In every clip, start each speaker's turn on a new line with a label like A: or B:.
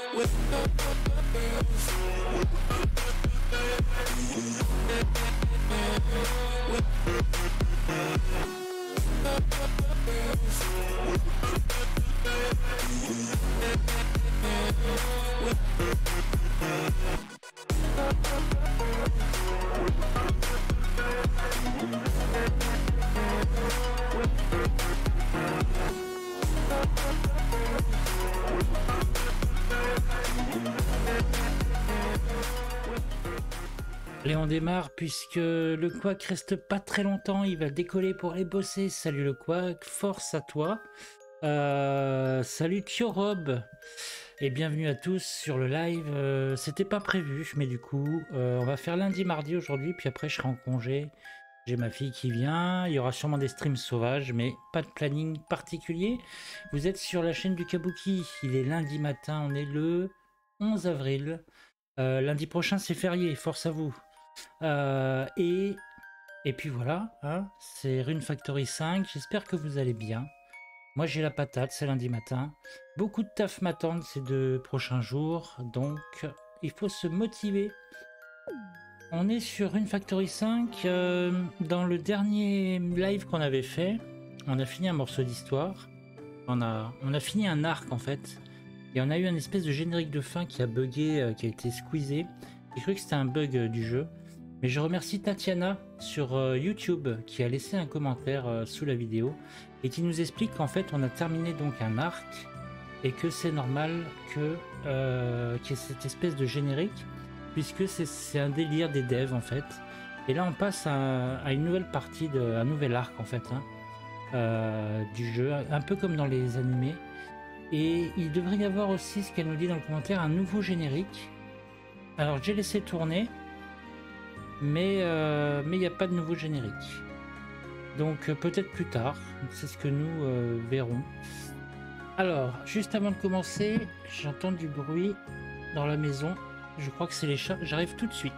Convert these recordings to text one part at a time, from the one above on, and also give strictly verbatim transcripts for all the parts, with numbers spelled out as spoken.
A: Allez, on démarre puisque le Quack reste pas très longtemps, il va décoller pour aller bosser. Salut le Quack, force à toi. Euh, salut Thiorob et bienvenue à tous sur le live. Euh, C'était pas prévu, mais du coup, euh, on va faire lundi, mardi aujourd'hui, puis après je serai en congé. J'ai ma fille qui vient, il y aura sûrement des streams sauvages, mais pas de planning particulier. Vous êtes sur la chaîne du Kabuki, il est lundi matin, on est le onze avril. Euh, lundi prochain c'est férié, force à vous. Euh, et, et puis voilà, hein, c'est Rune Factory cinq, j'espère que vous allez bien. Moi j'ai la patate, c'est lundi matin. Beaucoup de taf m'attendent ces deux prochains jours, donc il faut se motiver. On est sur Rune Factory cinq, euh, dans le dernier live qu'on avait fait, on a fini un morceau d'histoire, on a, on a fini un arc en fait, et on a eu un espèce de générique de fin qui a bugué, euh, qui a été squeezé. J'ai cru que c'était un bug euh, du jeu. Mais je remercie Tatiana sur euh, YouTube qui a laissé un commentaire euh, sous la vidéo et qui nous explique qu'en fait on a terminé donc un arc et que c'est normal que euh, qu'il y ait cette espèce de générique puisque c'est un délire des devs en fait. Et là on passe à, à une nouvelle partie, de, un nouvel arc en fait hein, euh, du jeu, un peu comme dans les animés. Et il devrait y avoir aussi, ce qu'elle nous dit dans le commentaire, un nouveau générique. Alors j'ai laissé tourner. Mais euh, mais il n'y a pas de nouveau générique. Donc euh, peut-être plus tard, c'est ce que nous euh, verrons. Alors, juste avant de commencer, j'entends du bruit dans la maison. Je crois que c'est les chats. J'arrive tout de suite.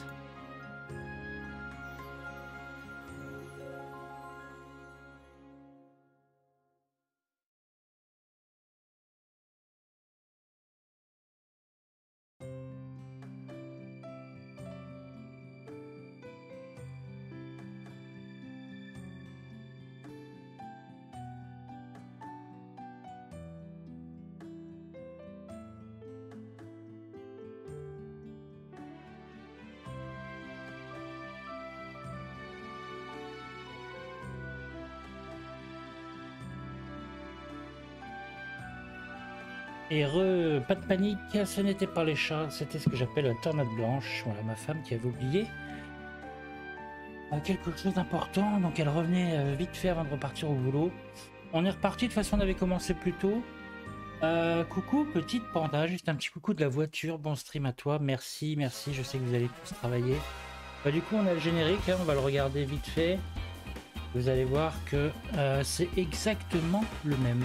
A: Et re, pas de panique, ce n'était pas les chats, c'était ce que j'appelle la tornade blanche. Voilà, ma femme qui avait oublié euh, quelque chose d'important, donc elle revenait euh, vite fait avant de repartir au boulot. On est reparti, de toute façon on avait commencé plus tôt. Euh, coucou petite panda, juste un petit coucou de la voiture, bon stream à toi, merci, merci, je sais que vous allez tous travailler. Bah, du coup on a le générique, hein, on va le regarder vite fait. Vous allez voir que euh, c'est exactement le même.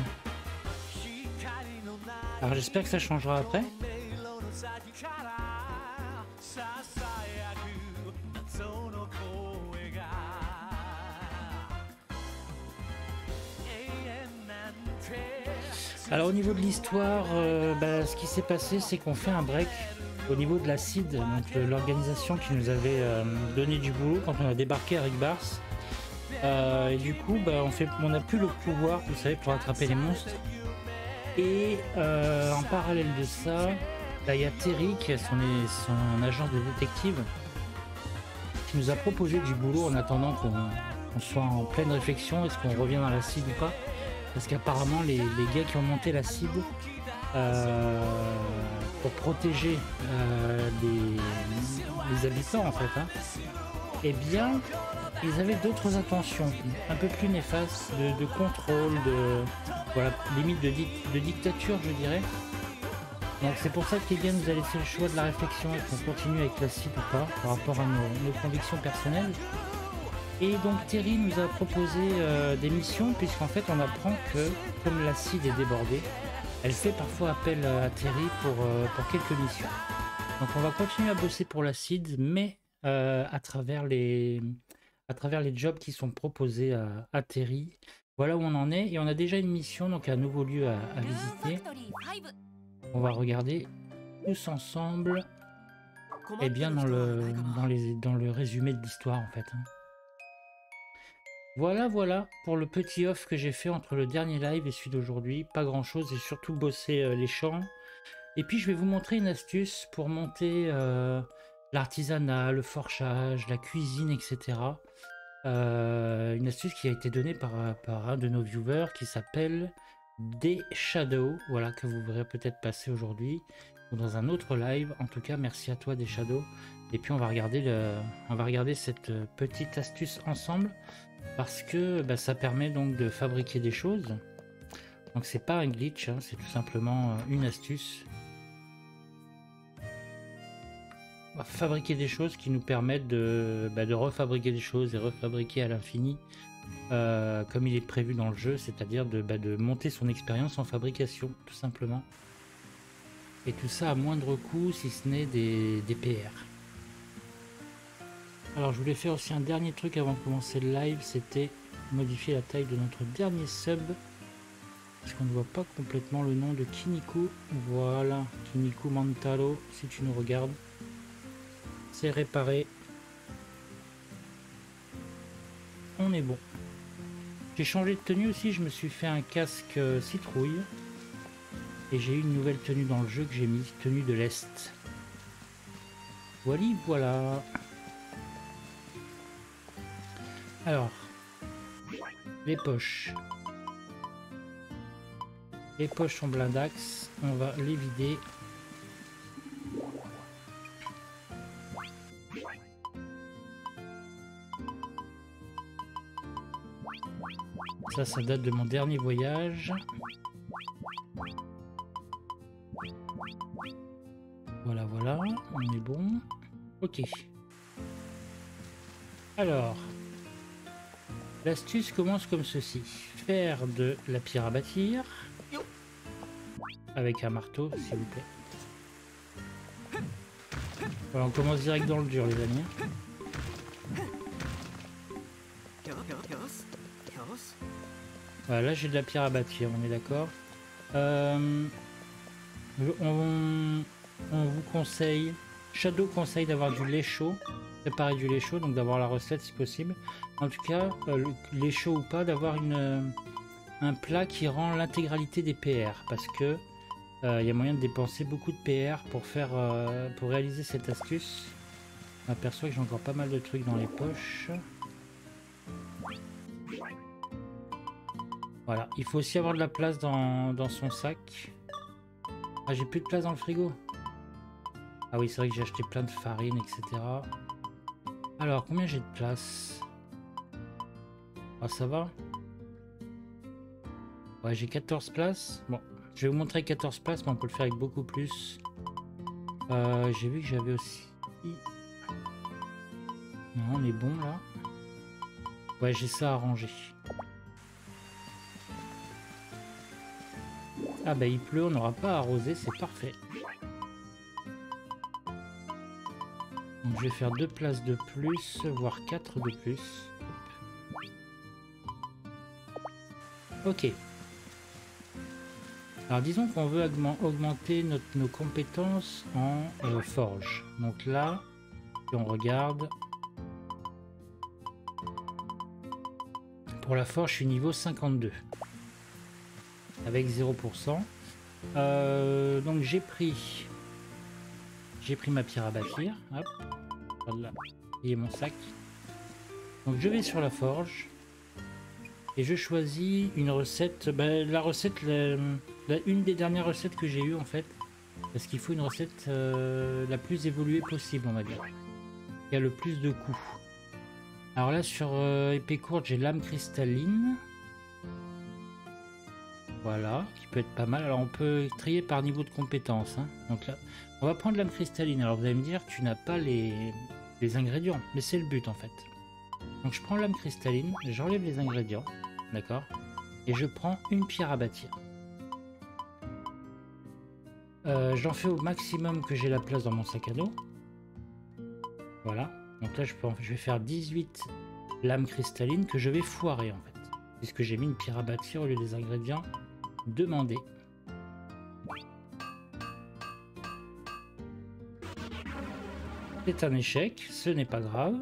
A: Alors j'espère que ça changera après. Alors au niveau de l'histoire, euh, bah, ce qui s'est passé c'est qu'on fait un break au niveau de la C I D, donc l'organisation qui nous avait euh, donné du boulot quand on a débarqué à Rick Bars. Euh, et du coup bah, on fait, on n'a plus le pouvoir, vous savez, pour attraper les monstres. Et euh, en parallèle de ça, là, il y a Terry qui est son, son agence de détective qui nous a proposé du boulot en attendant qu'on qu soit en pleine réflexion, est-ce qu'on revient dans la C I D ou pas, parce qu'apparemment les, les gars qui ont monté la C I D euh, pour protéger euh, les, les habitants en fait, hein, eh bien ils avaient d'autres intentions un peu plus néfastes de, de contrôle, de voilà, limite de, di de dictature je dirais. Donc c'est pour ça qu'Elia nous a laissé le choix de la réflexion, est-ce qu'on continue avec la C I D ou pas par rapport à nos, nos convictions personnelles. Et donc Terry nous a proposé euh, des missions, puisqu'en fait on apprend que comme la C I D est débordée, elle fait parfois appel à Terry pour, euh, pour quelques missions. Donc on va continuer à bosser pour la C I D, mais euh, à travers les à travers les jobs qui sont proposés à, à Terry. Voilà où on en est, et on a déjà une mission, donc un nouveau lieu à, à visiter. On va regarder tous ensemble, et eh bien dans le, dans, les, dans le résumé de l'histoire en fait. Hein. Voilà, voilà pour le petit off que j'ai fait entre le dernier live et celui d'aujourd'hui. Pas grand chose, j'ai surtout bossé euh, les champs. Et puis je vais vous montrer une astuce pour monter euh, l'artisanat, le forchage, la cuisine, et cetera. Euh, une astuce qui a été donnée par, par un de nos viewers qui s'appelle Deshadow, voilà, que vous verrez peut-être passer aujourd'hui ou dans un autre live. En tout cas, merci à toi Deshadow. Et puis on va regarder le, on va regarder cette petite astuce ensemble parce que bah, ça permet donc de fabriquer des choses. Donc c'est pas un glitch, hein, c'est tout simplement une astuce. On va fabriquer des choses qui nous permettent de, bah, de refabriquer des choses et refabriquer à l'infini euh, comme il est prévu dans le jeu, c'est-à-dire de, bah, de monter son expérience en fabrication, tout simplement. Et tout ça à moindre coût, si ce n'est des, des P R. Alors je voulais faire aussi un dernier truc avant de commencer le live, c'était modifier la taille de notre dernier sub. Parce qu'on ne voit pas complètement le nom de Kiniku. Voilà, Kiniku Mantaro, si tu nous regardes. C'est réparé. On est bon. J'ai changé de tenue aussi, je me suis fait un casque citrouille. Et j'ai eu une nouvelle tenue dans le jeu que j'ai mis, tenue de l'Est. Voilà, voilà. Alors, les poches. Les poches sont blindax, on va les vider. Ça, ça date de mon dernier voyage. Voilà, voilà, on est bon. Ok. Alors, l'astuce commence comme ceci. Faire de la pierre à bâtir. Avec un marteau, s'il vous plaît. Voilà, on commence direct dans le dur, les amis. Voilà, là j'ai de la pierre à bâtir, on est d'accord. Euh, on, on vous conseille, Shadow conseille d'avoir du lait chaud, préparer du lait chaud, donc d'avoir la recette si possible. En tout cas, euh, le lait chaud ou pas, d'avoir une un plat qui rend l'intégralité des P R, parce que il euh, y a moyen de dépenser beaucoup de P R pour faire euh, pour réaliser cette astuce. On aperçoit que j'ai encore pas mal de trucs dans les poches. Voilà, il faut aussi avoir de la place dans, dans son sac. Ah, j'ai plus de place dans le frigo. Ah oui, c'est vrai que j'ai acheté plein de farine, et cetera. Alors, combien j'ai de place? Ah, ça va. Ouais, j'ai quatorze places. Bon, je vais vous montrer quatorze places, mais on peut le faire avec beaucoup plus. Euh, j'ai vu que j'avais aussi... Non, on est bon, là. Ouais, j'ai ça à ranger. Ah bah il pleut, on n'aura pas à arroser, c'est parfait. Donc je vais faire deux places de plus, voire quatre de plus. Ok. Alors disons qu'on veut augmenter notre, nos compétences en euh, forge. Donc là, si on regarde, pour la forge, je suis niveau cinquante-deux. Avec zéro pour cent. Euh, donc j'ai pris j'ai pris ma pierre à bâtir. Hop, voilà, et mon sac. Donc je vais sur la forge et je choisis une recette. Ben, la recette, la, la, une des dernières recettes que j'ai eues en fait, parce qu'il faut une recette euh, la plus évoluée possible, on va dire, qui a le plus de coups. Alors là sur euh, épée courte, j'ai lame cristalline. Voilà, qui peut être pas mal. Alors on peut trier par niveau de compétence. Hein. Donc là, on va prendre lame cristalline. Alors vous allez me dire, tu n'as pas les, les ingrédients, mais c'est le but en fait. Donc je prends lame cristalline, j'enlève les ingrédients, d'accord, et je prends une pierre à bâtir. Euh, J'en fais au maximum que j'ai la place dans mon sac à dos. Voilà. Donc là, je, peux, je vais faire dix-huit lames cristallines que je vais foirer en fait, puisque j'ai mis une pierre à bâtir au lieu des ingrédients demandés. C'est un échec, ce n'est pas grave.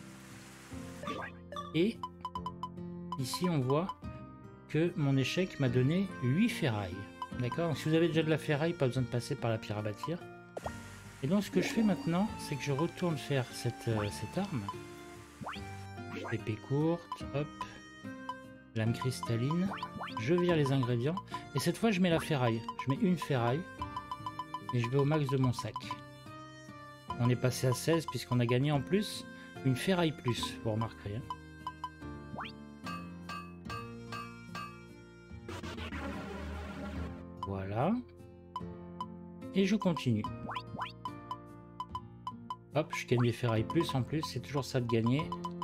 A: Et ici on voit que mon échec m'a donné huit ferrailles. D'accord? Si vous avez déjà de la ferraille, pas besoin de passer par la pierre à bâtir. Et donc ce que je fais maintenant, c'est que je retourne faire cette, euh, cette arme. Épée courte, hop. Lame cristalline. Je vire les ingrédients. Et cette fois je mets la ferraille. Je mets une ferraille. Et je vais au max de mon sac. On est passé à seize puisqu'on a gagné en plus une ferraille plus, vous remarquerez. Hein. Voilà. Et je continue. Hop, je gagne des ferrailles plus en plus, c'est toujours ça de gagner.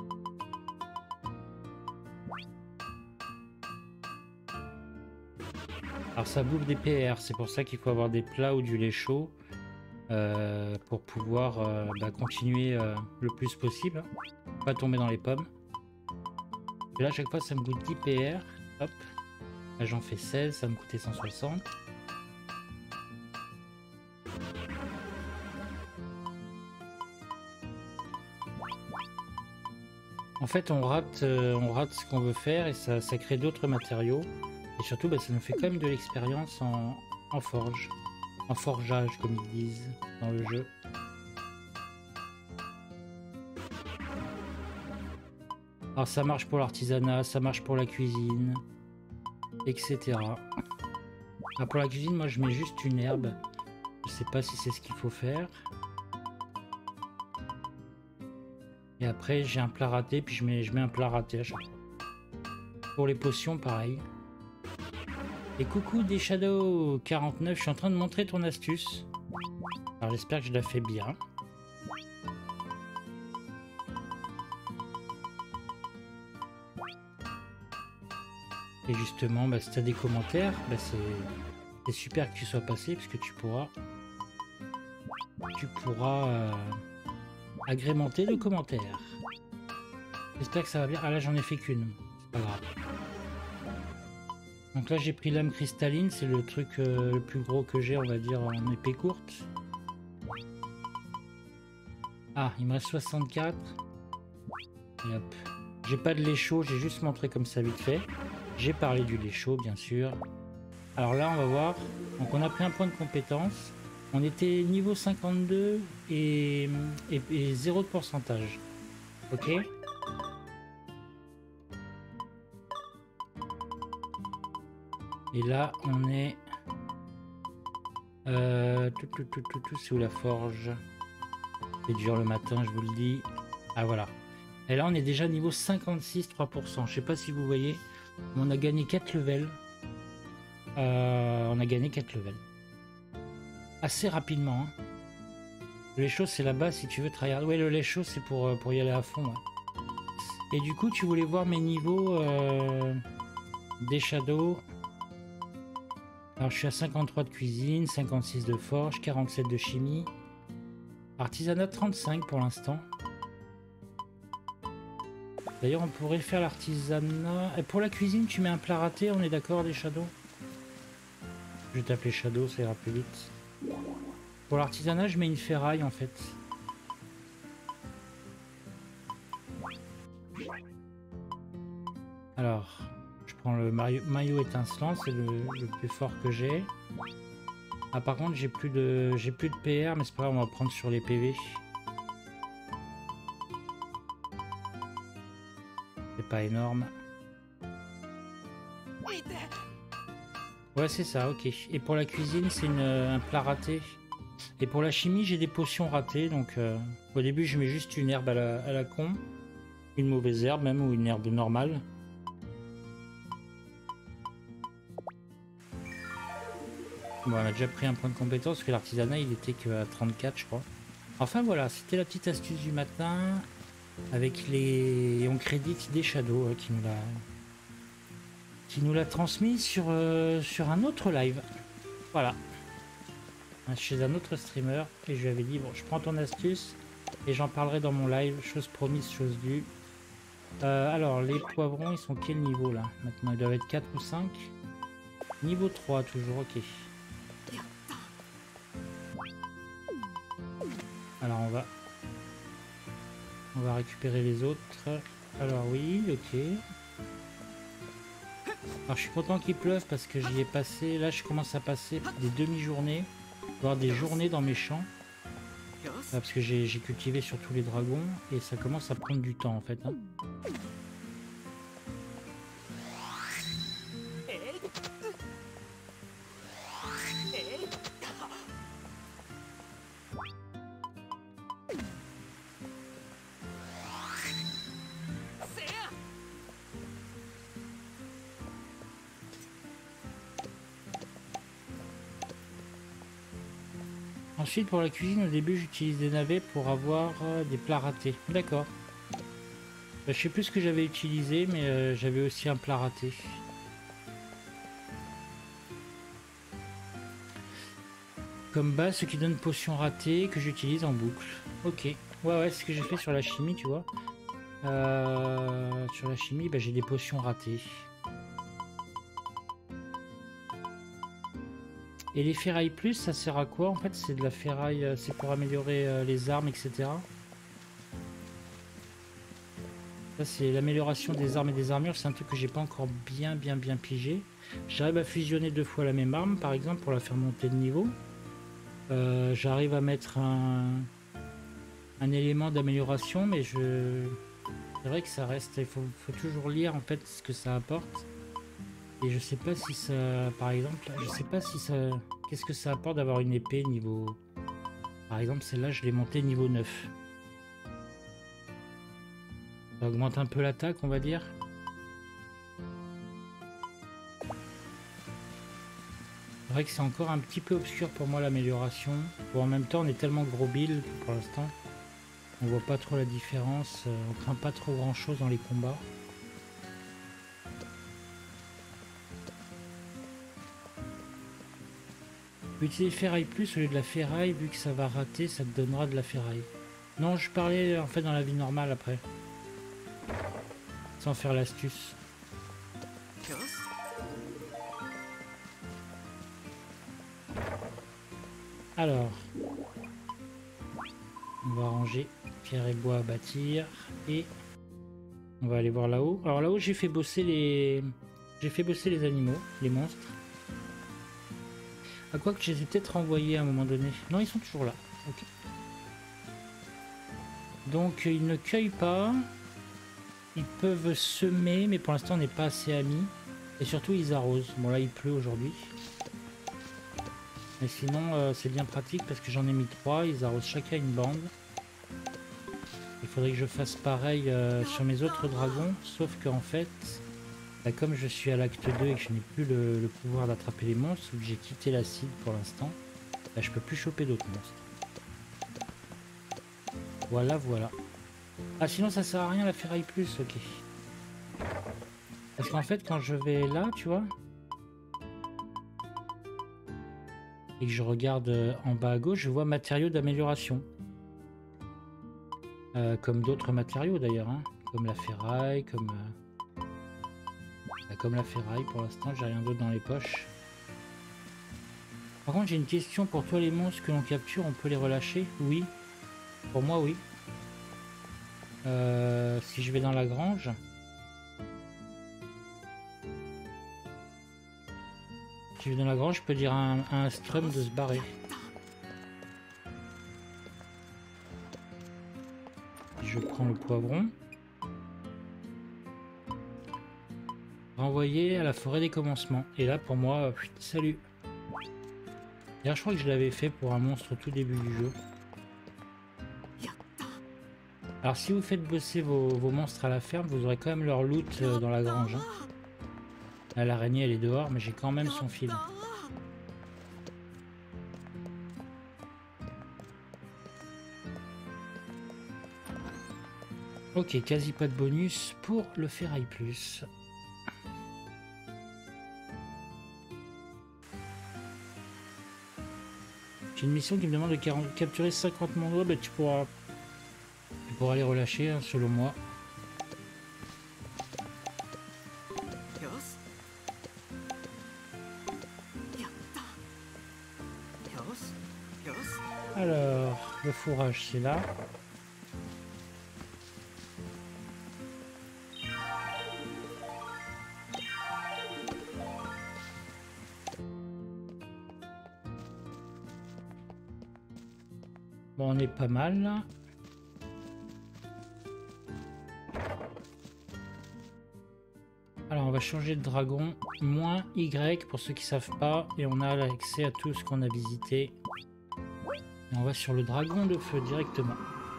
A: Alors ça bouffe des P R, c'est pour ça qu'il faut avoir des plats ou du lait chaud euh, pour pouvoir euh, bah, continuer euh, le plus possible. Hein. Pas tomber dans les pommes. Et là, à chaque fois, ça me coûte dix P R. Hop. Là, j'en fais seize, ça me coûtait cent soixante. En fait, on rate, euh, on rate ce qu'on veut faire et ça, ça crée d'autres matériaux. Et surtout, bah, ça nous fait quand même de l'expérience en, en forge. En forgeage, comme ils disent dans le jeu. Alors ça marche pour l'artisanat, ça marche pour la cuisine, et cetera. Alors pour la cuisine, moi je mets juste une herbe. Je sais pas si c'est ce qu'il faut faire. Et après j'ai un plat raté, puis je mets, je mets un plat raté à chaque fois. Pour les potions, pareil. Et coucou des Shadows quarante-neuf, je suis en train de montrer ton astuce. Alors j'espère que je la fais bien. Et justement, bah, si tu as des commentaires, bah, c'est super que tu sois passé, parce que tu pourras, tu pourras euh, agrémenter de commentaires. J'espère que ça va bien. Ah là, j'en ai fait qu'une, c'est pas grave. Donc là, j'ai pris l'âme cristalline, c'est le truc euh, le plus gros que j'ai, on va dire, en épée courte. Ah, il me reste soixante-quatre. Et hop. J'ai pas de lait chaud, j'ai juste montré comme ça vite fait. J'ai parlé du lait chaud, bien sûr. Alors là, on va voir. Donc on a pris un point de compétence. On était niveau cinquante-deux et, et, et zéro de pourcentage. Ok. Et là, on est... Euh, tout, tout, tout, tout, tout, c'est où la forge? C'est dur le matin, je vous le dis. Ah voilà. Et là, on est déjà niveau cinquante-six, trois pour cent. Je sais pas si vous voyez. On a gagné quatre levels. Euh, on a gagné quatre levels. Assez rapidement. Hein. Le lait chaud, c'est là-bas si tu veux tryhard. Ouais, le lait chaud, c'est pour, pour y aller à fond. Ouais. Et du coup, tu voulais voir mes niveaux euh, des Shadows. Alors, je suis à cinquante-trois de cuisine, cinquante-six de forge, quarante-sept de chimie. Artisanat trente-cinq pour l'instant. D'ailleurs, on pourrait faire l'artisanat. Et pour la cuisine, tu mets un plat raté, on est d'accord, des Shadows? Je vais t'appeler Shadow, ça ira plus vite. Pour l'artisanat, je mets une ferraille en fait. Alors, je prends le maillot, maillot étincelant, c'est le, le plus fort que j'ai. Ah, par contre, j'ai plus de j'ai plus de P R, mais c'est pas grave, on va prendre sur les P V. C'est pas énorme. Ouais, c'est ça, ok. Et pour la cuisine, c'est un plat raté. Et pour la chimie, j'ai des potions ratées. Donc, euh, au début, je mets juste une herbe à la, à la con. Une mauvaise herbe, même, ou une herbe normale. Bon, on a déjà pris un point de compétence, parce que l'artisanat, il était qu'à trente-quatre, je crois. Enfin, voilà, c'était la petite astuce du matin. Avec les... On crédite des Shadows euh, qui nous l'a... qui nous l'a transmis sur, euh, sur un autre live. Voilà. Chez un autre streamer. Et je lui avais dit, bon, je prends ton astuce et j'en parlerai dans mon live. Chose promise, chose due. Euh, alors, les poivrons, ils sont quel niveau là? Maintenant, ils doivent être quatre ou cinq. Niveau trois, toujours, ok. Alors, on va On va récupérer les autres. Alors oui, ok. Alors je suis content qu'il pleuve parce que j'y ai passé, là je commence à passer des demi-journées, voire des journées dans mes champs. Là, parce que j'ai cultivé sur tous les dragons et ça commence à prendre du temps en fait. Hein. Ensuite, pour la cuisine, au début, j'utilise des navets pour avoir euh, des plats ratés. D'accord. Je sais plus ce que j'avais utilisé, mais euh, j'avais aussi un plat raté. Comme base, ce qui donne potion ratée que j'utilise en boucle. Ok. Ouais, ouais, c'est ce que j'ai fait sur la chimie, tu vois. Euh, sur la chimie, bah, j'ai des potions ratées. Et les ferrailles plus, ça sert à quoi? En fait, c'est de la ferraille, c'est pour améliorer euh, les armes, et cetera. Ça, c'est l'amélioration des armes et des armures. C'est un truc que j'ai pas encore bien, bien, bien pigé. J'arrive à fusionner deux fois la même arme, par exemple, pour la faire monter de niveau. Euh, J'arrive à mettre un, un élément d'amélioration, mais je... c'est vrai que ça reste... Il faut, faut toujours lire, en fait, ce que ça apporte. Et je sais pas si ça... Par exemple, je sais pas si ça... Qu'est-ce que ça apporte d'avoir une épée niveau... Par exemple, celle-là, je l'ai montée niveau neuf. Ça augmente un peu l'attaque, on va dire. C'est vrai que c'est encore un petit peu obscur pour moi l'amélioration. Bon, en même temps, on est tellement gros build pour l'instant. On voit pas trop la différence. On craint pas trop grand chose dans les combats. Utiliser ferraille plus au lieu de la ferraille, vu que ça va rater, ça te donnera de la ferraille. Non, je parlais en fait dans la vie normale après. Sans faire l'astuce. Alors, on va ranger pierre et bois à bâtir et on va aller voir là-haut. Alors là-haut, j'ai fait bosser les, j'ai fait bosser les animaux, les monstres. À quoi que je les ai peut-être renvoyés à un moment donné. Non, ils sont toujours là. Okay. Donc ils ne cueillent pas. Ils peuvent semer, mais pour l'instant on n'est pas assez amis. Et surtout ils arrosent. Bon là il pleut aujourd'hui. Mais sinon euh, c'est bien pratique parce que j'en ai mis trois. Ils arrosent chacun une bande. Il faudrait que je fasse pareil euh, sur mes autres dragons. Sauf qu'en fait, bah, comme je suis à l'acte deux et que je n'ai plus le, le pouvoir d'attraper les monstres, ou que j'ai quitté l'acide pour l'instant, bah, je peux plus choper d'autres monstres. Voilà, voilà. Ah sinon ça sert à rien la ferraille plus, ok. Parce qu'en fait quand je vais là, tu vois, et que je regarde en bas à gauche, je vois matériaux d'amélioration. Euh, comme d'autres matériaux d'ailleurs, hein, comme la ferraille, comme... Euh... Bah, comme la ferraille, pour l'instant j'ai rien d'autre dans les poches. Par contre j'ai une question pour toi, les monstres que l'on capture, on peut les relâcher? Oui. Pour moi oui. Euh, si je vais dans la grange, si je vais dans la grange, je peux dire à un, à un strum de se barrer. Je prends le poivron. Renvoyer à la forêt des commencements. Et là pour moi, pff, salut. D'ailleurs je crois que je l'avais fait pour un monstre au tout début du jeu. Alors si vous faites bosser vos, vos monstres à la ferme, vous aurez quand même leur loot euh, dans la grange. Hein. Là l'araignée elle est dehors, mais j'ai quand même son fil. Ok, quasi pas de bonus pour le ferraille plus. J'ai une mission qui me demande de capturer cinquante monstres. Bah, tu pourras... Tu pourras les relâcher, hein, selon moi. Alors, le fourrage c'est là. Bon, on est pas mal là. Alors on va changer de dragon, moins Y pour ceux qui savent pas, et on a accès à tout ce qu'on a visité. Et on va sur le dragon de feu directement.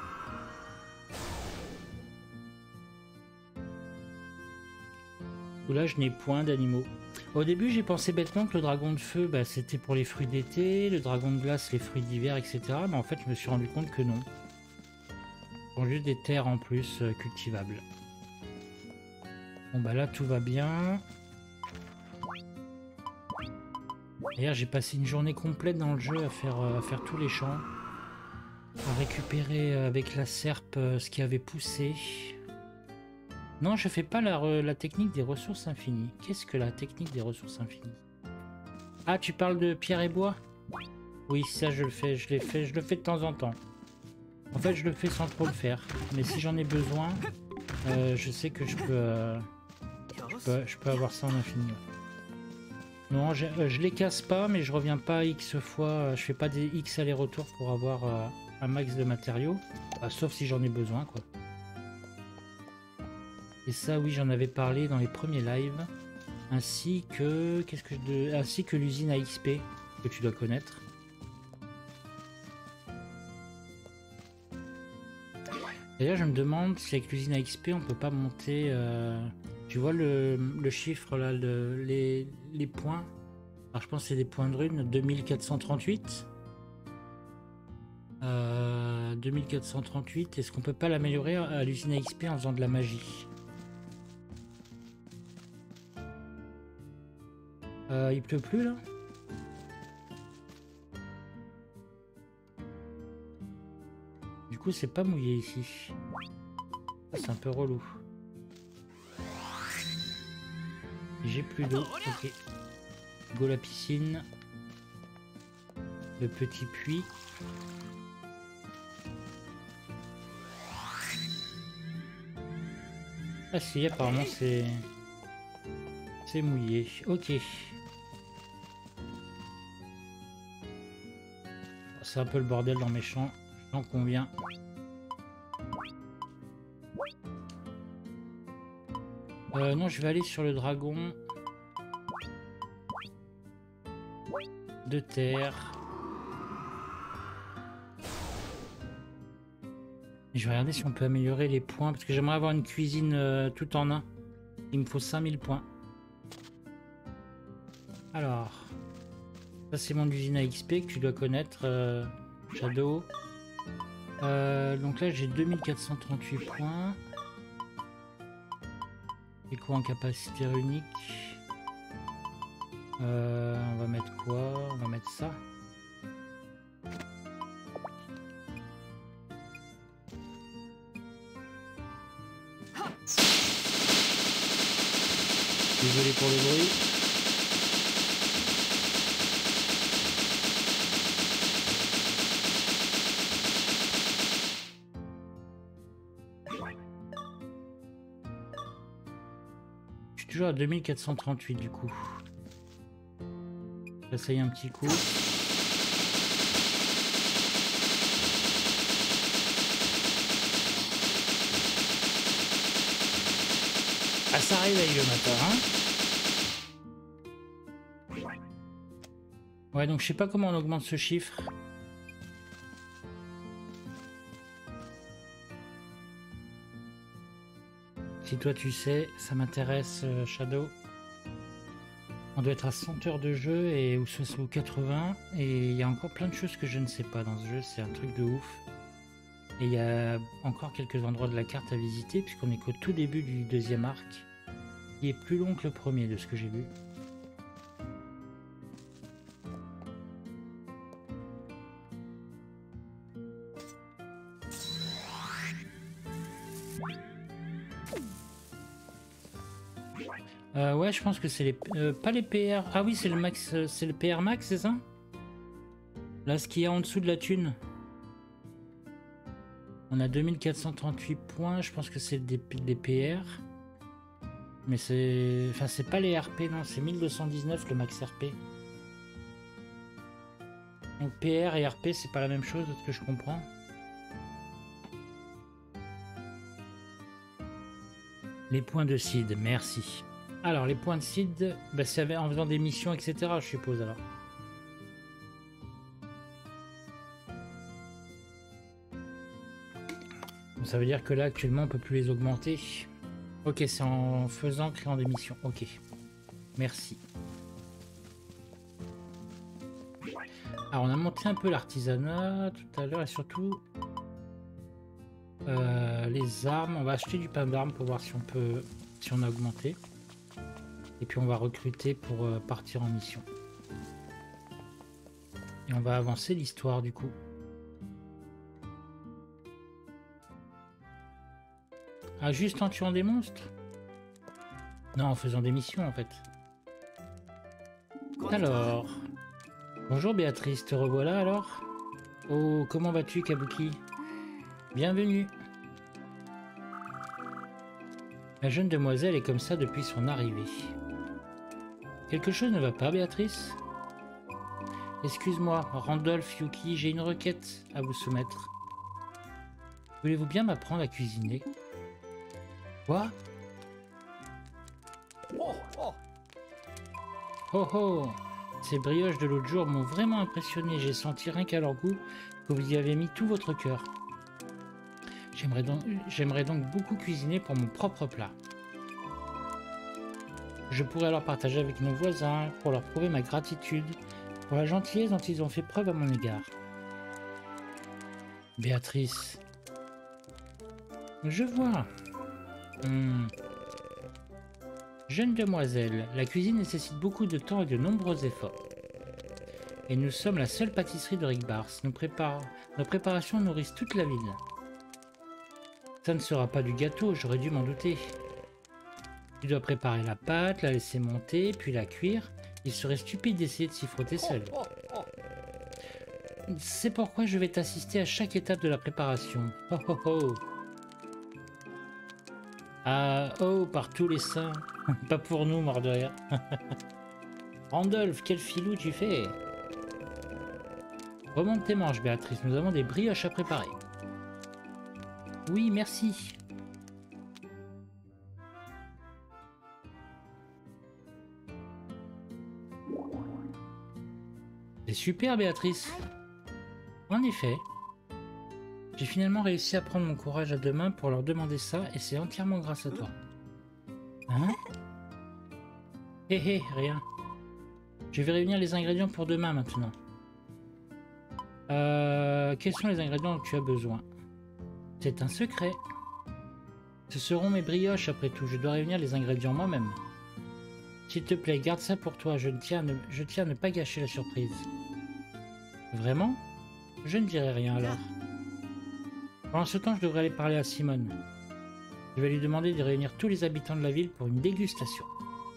A: Là je n'ai point d'animaux. Au début j'ai pensé bêtement que le dragon de feu bah, c'était pour les fruits d'été, le dragon de glace les fruits d'hiver, et cetera. Mais en fait je me suis rendu compte que non. Ils ont juste des terres en plus euh, cultivables. Bon bah là tout va bien. D'ailleurs j'ai passé une journée complète dans le jeu à faire, euh, à faire tous les champs. À récupérer euh, avec la serpe euh, ce qui avait poussé. Non, je fais pas la, la technique des ressources infinies. Qu'est-ce que la technique des ressources infinies? Ah, tu parles de pierre et bois? Oui, ça je le fais, je l'ai fait, je le fais de temps en temps. En fait, je le fais sans trop le faire. Mais si j'en ai besoin, euh, je sais que je peux, euh, je peux, je peux avoir ça en infini. Non, je, euh, je les casse pas, mais je reviens pas X fois. Euh, je fais pas des X allers-retours pour avoir euh, un max de matériaux. Euh, sauf si j'en ai besoin, quoi. Et ça, oui, j'en avais parlé dans les premiers lives, ainsi que qu'est-ce que je... ainsi que l'usine à X P que tu dois connaître. D'ailleurs, je me demande si avec l'usine à X P, on peut pas monter. Euh... Tu vois le, le chiffre là, le, les, les points. Alors, je pense que c'est des points de rune. deux mille quatre cent trente-huit. Euh, deux mille quatre cent trente-huit. Est-ce qu'on peut pas l'améliorer à l'usine à X P en faisant de la magie? Euh, il pleut plus là? Du coup c'est pas mouillé ici. C'est un peu relou. J'ai plus d'eau. Ok. Go la piscine. Le petit puits. Ah si, apparemment c'est... C'est mouillé. Ok. C'est un peu le bordel dans mes champs, j'en conviens. Euh, non, je vais aller sur le dragon de terre. Je vais regarder si on peut améliorer les points, parce que j'aimerais avoir une cuisine euh, tout en un. Il me faut cinq mille points. Alors... Ça c'est mon usine à X P que tu dois connaître, euh, Shadow. Euh, donc là j'ai deux mille quatre cent trente-huit points. Et quoi en capacité unique? euh, On va mettre quoi? On va mettre ça. Désolé pour le bruit. Toujours à deux mille quatre cent trente-huit du coup. J'essaye un petit coup. Ah, ça réveille le matin, hein. Ouais, donc je sais pas comment on augmente ce chiffre. Si toi tu sais, ça m'intéresse, euh, Shadow. On doit être à cent heures de jeu et ou soit ou quatre-vingts, et il y a encore plein de choses que je ne sais pas dans ce jeu, c'est un truc de ouf. Et il y a encore quelques endroits de la carte à visiter puisqu'on est qu'au tout début du deuxième arc, qui est plus long que le premier de ce que j'ai vu. Euh, ouais, je pense que c'est les... Euh, pas les P R... Ah oui, c'est le max... Euh, c'est le P R max, c'est ça? Là, ce qu'il y a en dessous de la thune. On a deux mille quatre cent trente-huit points, je pense que c'est des, des P R. Mais c'est... Enfin, c'est pas les R P, non, c'est mille deux cent dix-neuf le max R P. Donc P R et R P, c'est pas la même chose, de ce que je comprends. Les points de seed, merci. Alors, les points de seed, bah, c'est en faisant des missions, et cetera, je suppose, alors. Donc, ça veut dire que là, actuellement, on peut plus les augmenter. Ok, c'est en faisant, créant des missions. Ok, merci. Alors, on a monté un peu l'artisanat tout à l'heure, et surtout... Euh, les armes, on va acheter du pain d'armes pour voir si on peut, si on a augmenté. Et puis on va recruter pour euh, partir en mission. Et on va avancer l'histoire du coup. Ah, juste en tuant des monstres? Non, en faisant des missions en fait. Alors... Bonjour Béatrice, te revoilà alors? Oh, comment vas-tu Kabuki? Bienvenue. La jeune demoiselle est comme ça depuis son arrivée. Quelque chose ne va pas, Béatrice? Excuse-moi, Randolph, Yuki, j'ai une requête à vous soumettre. Voulez-vous bien m'apprendre à cuisiner? Quoi? Oh oh! Ces brioches de l'autre jour m'ont vraiment impressionné. J'ai senti rien qu'à leur goût que vous y avez mis tout votre cœur. J'aimerais donc, j'aimerais donc beaucoup cuisiner pour mon propre plat. Je pourrais alors partager avec nos voisins pour leur prouver ma gratitude pour la gentillesse dont ils ont fait preuve à mon égard. Béatrice. Je vois. Hmm. Jeune demoiselle, la cuisine nécessite beaucoup de temps et de nombreux efforts. Et nous sommes la seule pâtisserie de Rigbars. Nos, prépar... nos préparations nourrissent toute la ville. Ça ne sera pas du gâteau, j'aurais dû m'en douter. Tu dois préparer la pâte, la laisser monter, puis la cuire. Il serait stupide d'essayer de s'y frotter seul. C'est pourquoi je vais t'assister à chaque étape de la préparation. Oh oh oh. Ah oh, par tous les saints. Pas pour nous, mort de rire. Randolph, quel filou tu fais? Remonte tes manches, Béatrice, nous avons des brioches à préparer. Oui, merci. C'est super, Béatrice. En effet, j'ai finalement réussi à prendre mon courage à deux mains pour leur demander ça, et c'est entièrement grâce à toi. Hein? Hé hé, rien. Je vais réunir les ingrédients pour demain maintenant. Euh, quels sont les ingrédients dont tu as besoin? C'est un secret. Ce seront mes brioches après tout, je dois réunir les ingrédients moi-même. S'il te plaît, garde ça pour toi, je tiens, ne, je tiens à ne pas gâcher la surprise. Vraiment? Je ne dirai rien alors. Pendant ce temps, je devrais aller parler à Simone. Je vais lui demander de réunir tous les habitants de la ville pour une dégustation.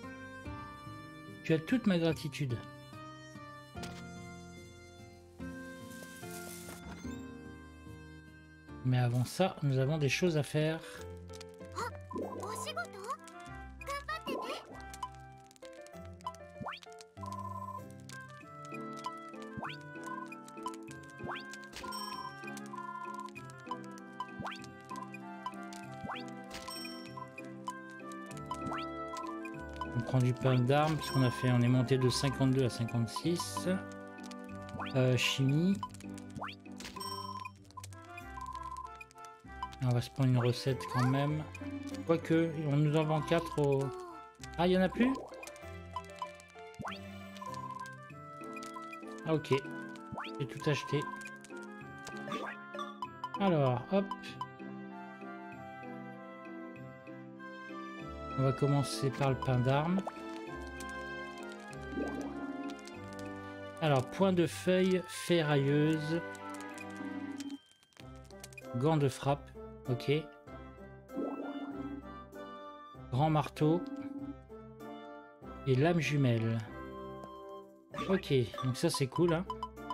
A: Tu as toute ma gratitude. Mais avant ça, nous avons des choses à faire. On prend du pain d'armes parce qu'on a fait, on est monté de cinquante-deux à cinquante-six. Euh, chimie. On va se prendre une recette quand même. Quoique, on nous en vend quatre au... Ah, il n'y en a plus? Ah, ok. J'ai tout acheté. Alors, hop. On va commencer par le pain d'armes. Alors, point de feuille, ferrailleuse. Gants de frappe. Ok. Grand marteau. Et lame jumelle. Ok, donc ça c'est cool. Hein.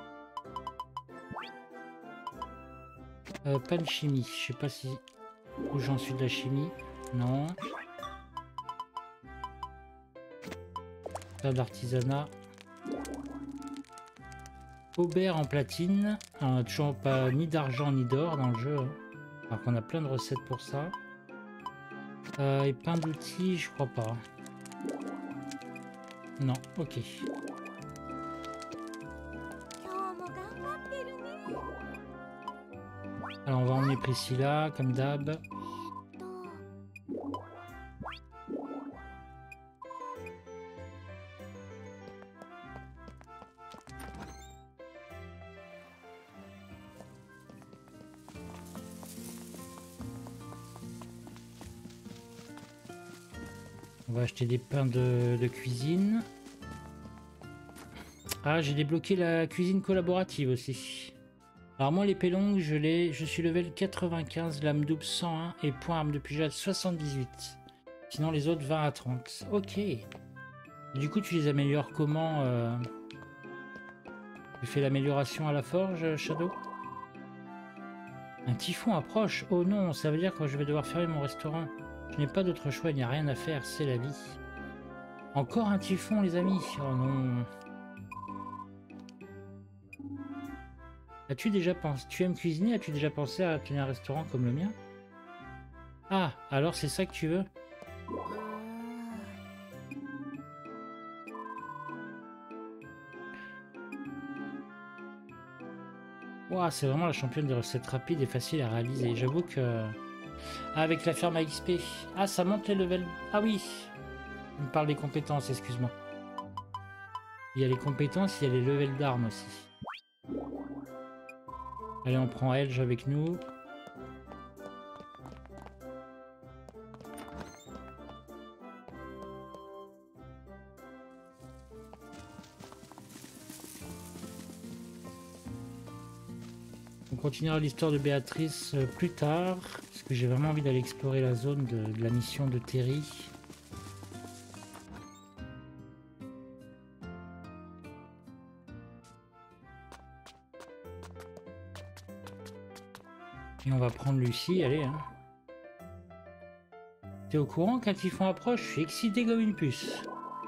A: Euh, pas de chimie. Je sais pas si... où j'en suis de la chimie. Non. Pas d'artisanat. Aubert en platine. On n'a toujours pas ni d'argent ni d'or dans le jeu. Hein. Alors qu'on a plein de recettes pour ça. Euh, et pain d'outils, je crois pas. Non, ok. Alors on va emmener Priscilla, comme d'hab. On va acheter des pains de, de cuisine. Ah, j'ai débloqué la cuisine collaborative aussi. Alors moi les pélongs, je l'ai, je suis level quatre-vingt-quinze, lame double cent un et point arme de pujade soixante-dix-huit. Sinon les autres vingt à trente. Ok. Et du coup tu les améliores comment euh... Tu fais l'amélioration à la forge, Shadow? Un typhon approche. Oh non, ça veut dire que je vais devoir fermer mon restaurant. Je n'ai pas d'autre choix, il n'y a rien à faire, c'est la vie. Encore un typhon les amis. Oh non. As-tu déjà pensé, tu aimes cuisiner, as-tu déjà pensé à tenir un restaurant comme le mien? Ah, alors c'est ça que tu veux? Ouah, c'est vraiment la championne des recettes rapides et faciles à réaliser. J'avoue que... Ah, avec la ferme à X P. Ah, ça monte les levels. Ah oui. On parle des compétences, excuse-moi. Il y a les compétences, il y a les levels d'armes aussi. Allez, on prend Elge avec nous. On continuera l'histoire de Béatrice plus tard, parce que j'ai vraiment envie d'aller explorer la zone de, de la mission de Terry. Et on va prendre Lucie, allez. Hein. T'es au courant qu'un typhon approche? Je suis excité comme une puce.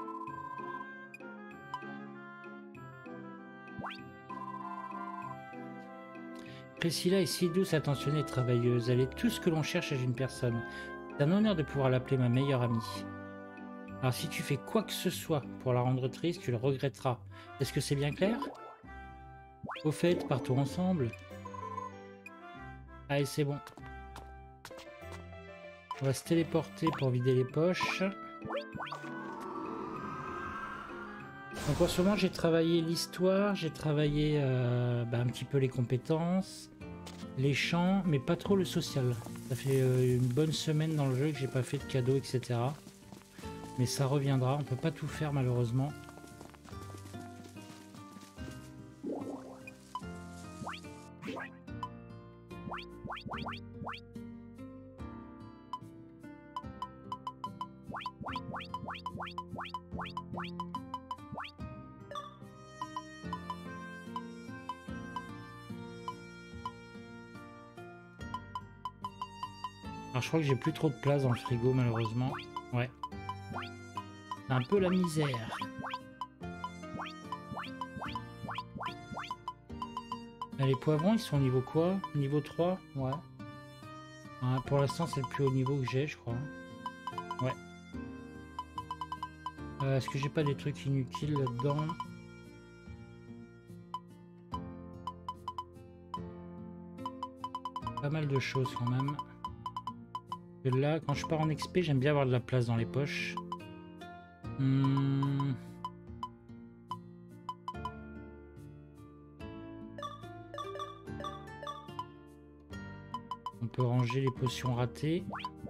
A: Priscilla est si douce, attentionnée et travailleuse. Elle est tout ce que l'on cherche chez une personne. C'est un honneur de pouvoir l'appeler ma meilleure amie. Alors si tu fais quoi que ce soit pour la rendre triste, tu le regretteras. Est-ce que c'est bien clair? Au fait, partons ensemble. Allez, c'est bon. On va se téléporter pour vider les poches. Donc en ce moment, j'ai travaillé l'histoire, j'ai travaillé euh, bah, un petit peu les compétences, les champs, mais pas trop le social. Ça fait euh, une bonne semaine dans le jeu que j'ai pas fait de cadeaux, et cetera. Mais ça reviendra, on peut pas tout faire malheureusement. Alors je crois que j'ai plus trop de place dans le frigo malheureusement. Ouais. C'est un peu la misère. Là, les poivrons ils sont au niveau quoi? Niveau trois? Ouais. Ouais, pour l'instant c'est le plus haut niveau que j'ai je crois. Ouais. Euh, Est-ce que j'ai pas des trucs inutiles là-dedans? Pas mal de choses quand même. Et là, quand je pars en X P, j'aime bien avoir de la place dans les poches. Hmm. On peut ranger les potions ratées.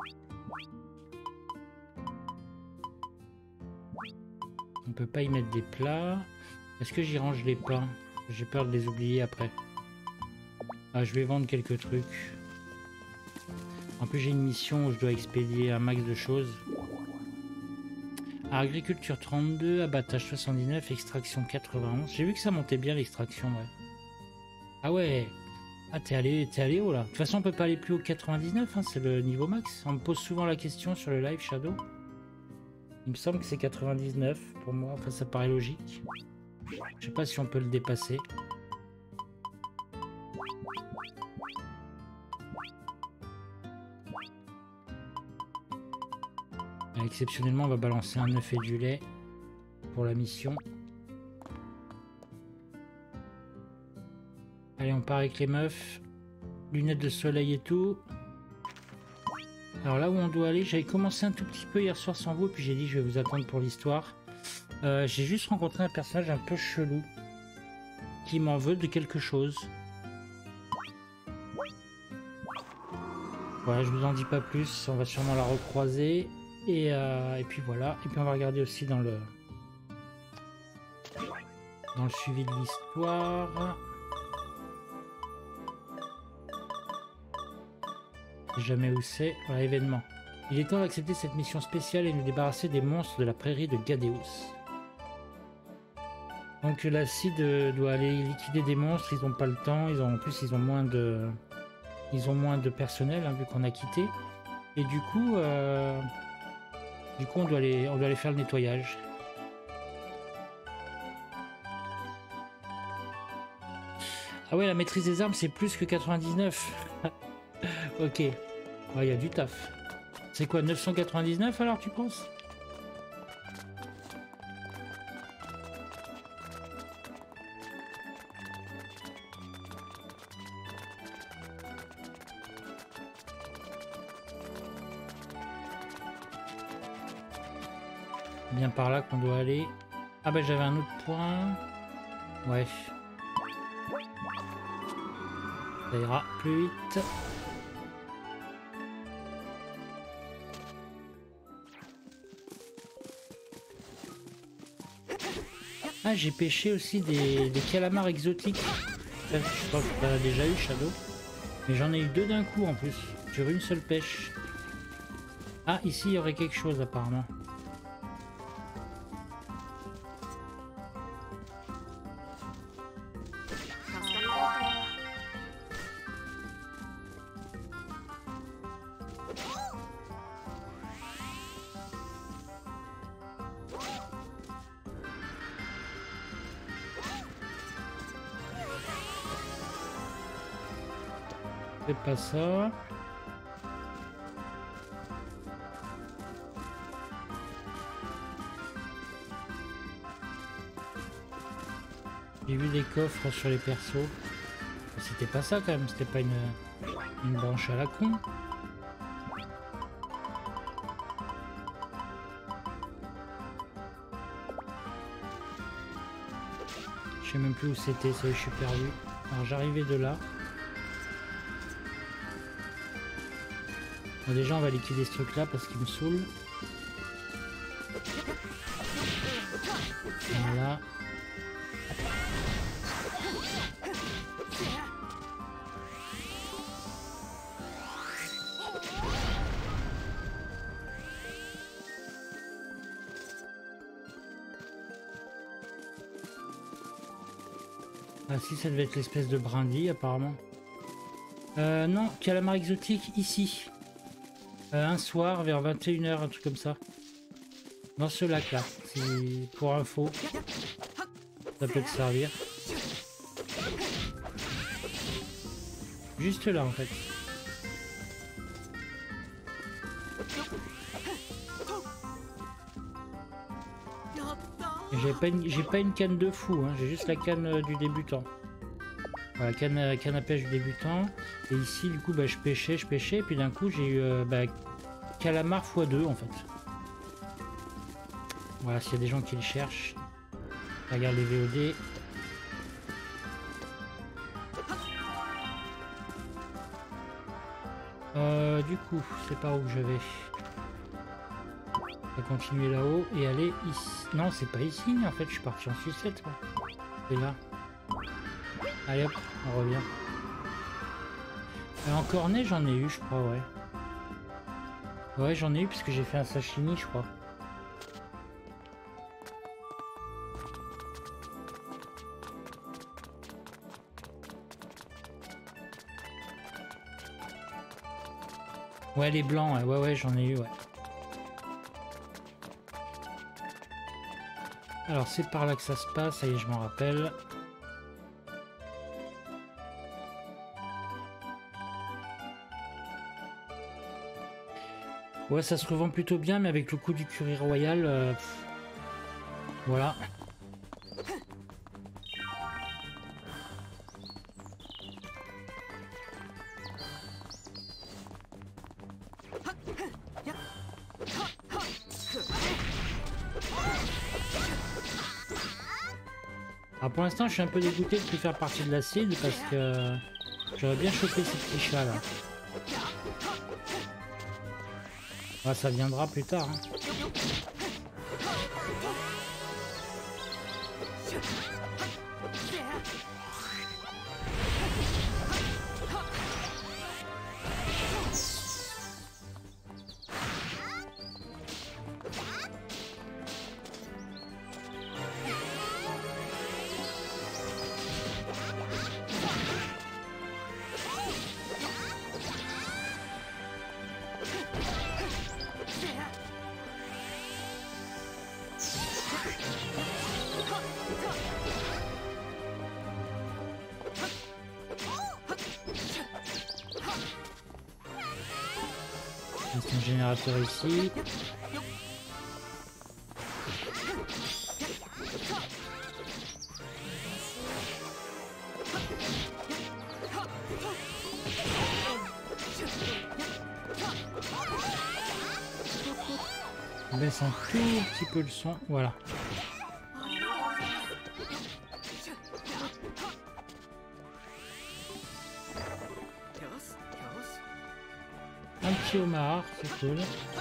A: On peut pas y mettre des plats. Est-ce que j'y range les pains? J'ai peur de les oublier après. Ah, je vais vendre quelques trucs. En plus, j'ai une mission où je dois expédier un max de choses. Ah, agriculture trente-deux, abattage soixante-dix-neuf, extraction quatre-vingt-onze. J'ai vu que ça montait bien l'extraction, ouais. Ah ouais. Ah, t'es allé, t'es allé haut là. De toute façon, on peut pas aller plus haut que quatre-vingt-dix-neuf, hein, c'est le niveau max. On me pose souvent la question sur le live Shadow. Il me semble que c'est quatre-vingt-dix-neuf pour moi, enfin ça paraît logique. Je sais pas si on peut le dépasser. Exceptionnellement, on va balancer un œuf et du lait pour la mission. Allez, on part avec les meufs. Lunettes de soleil et tout. Alors là où on doit aller, j'avais commencé un tout petit peu hier soir sans vous, puis j'ai dit je vais vous attendre pour l'histoire. Euh, j'ai juste rencontré un personnage un peu chelou qui m'en veut de quelque chose. Voilà, je vous en dis pas plus, on va sûrement la recroiser. Et, euh, et puis voilà, et puis on va regarder aussi dans le dans le suivi de l'histoire. Je sais jamais où c'est. Voilà, événement. Il est temps d'accepter cette mission spéciale et nous débarrasser des monstres de la prairie de Gadeus. Donc la C I D doit aller liquider des monstres, ils n'ont pas le temps, ils ont, en plus ils ont moins de ils ont moins de personnel hein, vu qu'on a quitté. Et du coup euh, du coup on doit aller on doit aller faire le nettoyage. Ah ouais, la maîtrise des armes c'est plus que quatre-vingt-dix-neuf. Ok. Il ouais, y a du taf. C'est quoi, neuf cent quatre-vingt-dix-neuf alors tu penses? Bien par là qu'on doit aller. Ah bah j'avais un autre point. Ouais. Ça ira plus vite. Ah, j'ai pêché aussi des, des calamars exotiques. Je pense que tu as déjà eu, Shadow. Mais j'en ai eu deux d'un coup en plus. Sur une seule pêche. Ah, ici il y aurait quelque chose apparemment. C'est pas ça. J'ai vu des coffres sur les persos. C'était pas ça quand même, c'était pas une, une branche à la con. Je sais même plus où c'était, ça y est, je suis perdu. Alors j'arrivais de là. Bon, déjà on va liquider ce truc là parce qu'il me saoule. Voilà. Ah si, ça devait être l'espèce de brindille apparemment. Euh, non, calamar exotique ici. Euh, un soir vers vingt et une heures, un truc comme ça. Dans ce lac là. C'est pour info. Ça peut te servir. Juste là en fait. J'ai pas, une... j'ai pas une canne de fou, hein. J'ai juste la canne euh, du débutant. Voilà, canne, euh, canne à pêche du débutant. Et ici, du coup, bah, je pêchais, je pêchais, et puis d'un coup, j'ai eu euh, bah, calamar fois deux en fait. Voilà, s'il y a des gens qui le cherchent, regarde les V O D. Euh, du coup, c'est par où je vais. On va continuer là-haut et aller ici. Non, c'est pas ici, en fait, je suis parti en sucette. C'est là. Allez hop, on revient. Euh, en cornet, j'en ai eu, je crois, ouais. Ouais, j'en ai eu puisque j'ai fait un sashimi, je crois. Ouais, les blancs, ouais, ouais, j'en ai eu, ouais. Alors, c'est par là que ça se passe, ça y est, je m'en rappelle. Ouais, ça se revend plutôt bien, mais avec le coût du curry royal, euh, voilà. Alors pour l'instant, je suis un peu dégoûté de plus faire partie de l'acide parce que j'aurais bien chopé ces petits chats là. Ah, ça viendra plus tard. Hein. C'est un générateur ici. On baisse un tout petit peu le son, voilà. Un petit homard, c'est cool.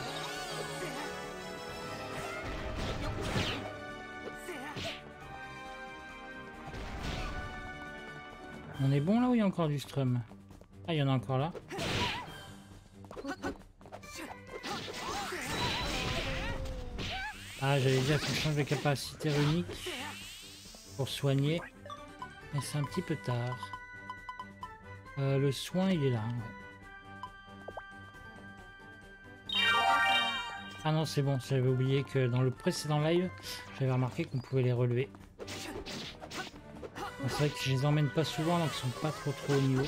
A: On est bon là ou il y a encore du strum? Ah, il y en a encore là. Ah, j'allais dire qu'il change de capacité unique pour soigner. Mais c'est un petit peu tard. Euh, le soin, il est là. Ouais. Ah non, c'est bon, j'avais oublié que dans le précédent live, j'avais remarqué qu'on pouvait les relever. C'est vrai que je les emmène pas souvent, donc ils sont pas trop trop au niveau.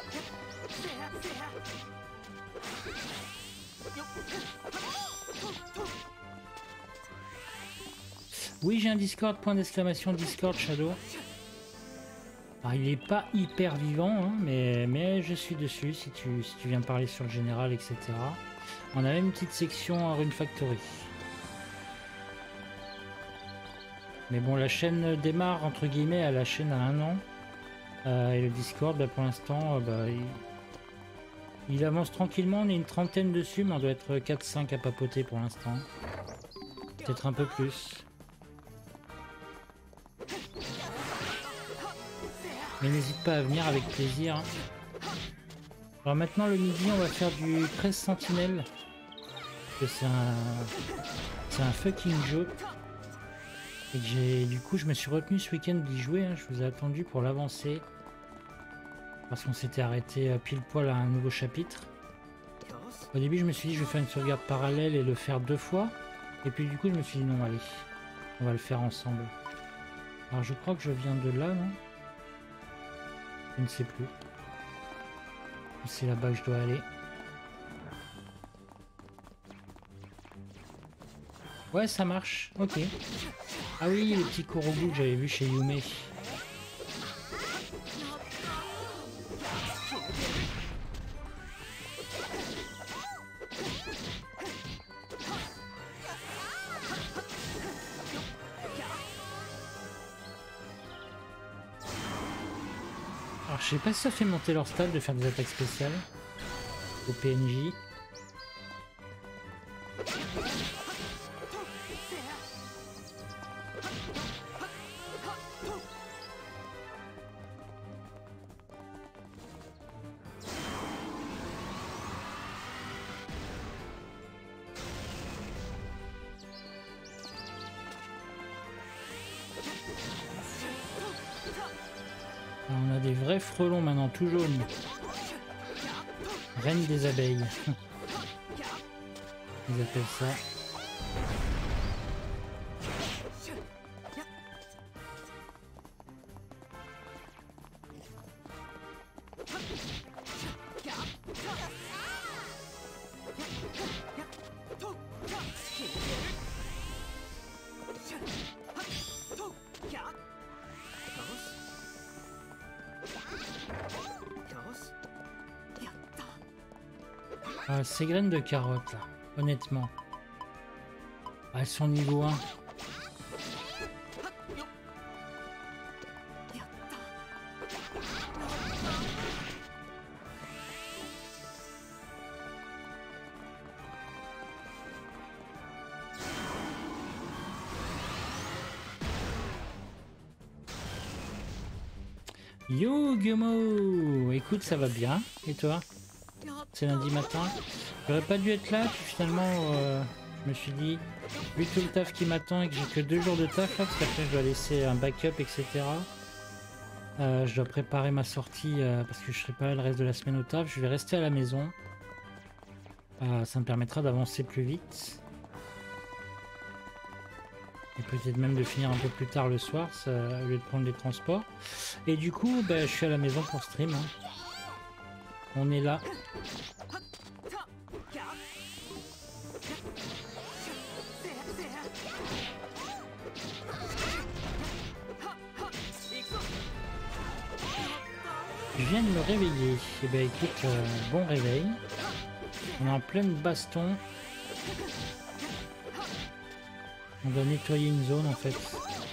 A: Oui, j'ai un Discord, point d'exclamation Discord Shadow. Alors, il est pas hyper vivant, hein, mais, mais je suis dessus si tu, si tu viens parler sur le général, et cetera. On a même une petite section à Rune Factory. Mais bon, la chaîne démarre entre guillemets à la chaîne à un an. Euh, et le Discord, bah, pour l'instant, euh, bah, il, il avance tranquillement. On est une trentaine dessus, mais on doit être quatre cinq à papoter pour l'instant. Peut-être un peu plus. Mais n'hésite pas à venir avec plaisir. Alors maintenant, le midi, on va faire du treize sentinelles. C'est un... C'est un fucking jeu. Et que j'ai, du coup, je me suis retenu ce week-end d'y jouer. Hein. Je vous ai attendu pour l'avancer. Parce qu'on s'était arrêté pile poil à un nouveau chapitre. Au début, je me suis dit, je vais faire une sauvegarde parallèle et le faire deux fois. Et puis du coup, je me suis dit, non, allez, on va le faire ensemble. Alors, je crois que je viens de là, non? Je ne sais plus. C'est là-bas que je dois aller. Ouais, ça marche. Ok. Ah oui, les petits Korogu que j'avais vu chez Yume. Alors, je sais pas si ça fait monter leur stade de faire des attaques spéciales au P N J. On a des vrais frelons maintenant, tout jaunes. Reine des abeilles. Ils appellent ça. Ah, ces graines de carottes là, honnêtement. Ah, elles sont niveau un. Yo Gumo, écoute, ça va bien. Et toi? C'est lundi matin. J'aurais pas dû être là, puis finalement euh, je me suis dit, vu tout le taf qui m'attend et que j'ai que deux jours de taf là, parce qu'après je dois laisser un backup, et cetera. Euh, je dois préparer ma sortie euh, parce que je serai pas là le reste de la semaine au taf. Je vais rester à la maison. Euh, ça me permettra d'avancer plus vite. Et peut-être même de finir un peu plus tard le soir, ça, au lieu de prendre les transports. Et du coup, bah, je suis à la maison pour stream. Hein. On est là. Je viens de me réveiller. Et ben écoute, euh, bon réveil. On est en pleine baston. On doit nettoyer une zone en fait.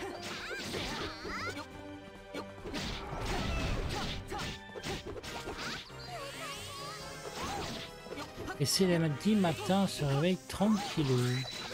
A: Et c'est lundi matin, on se réveille tranquillou.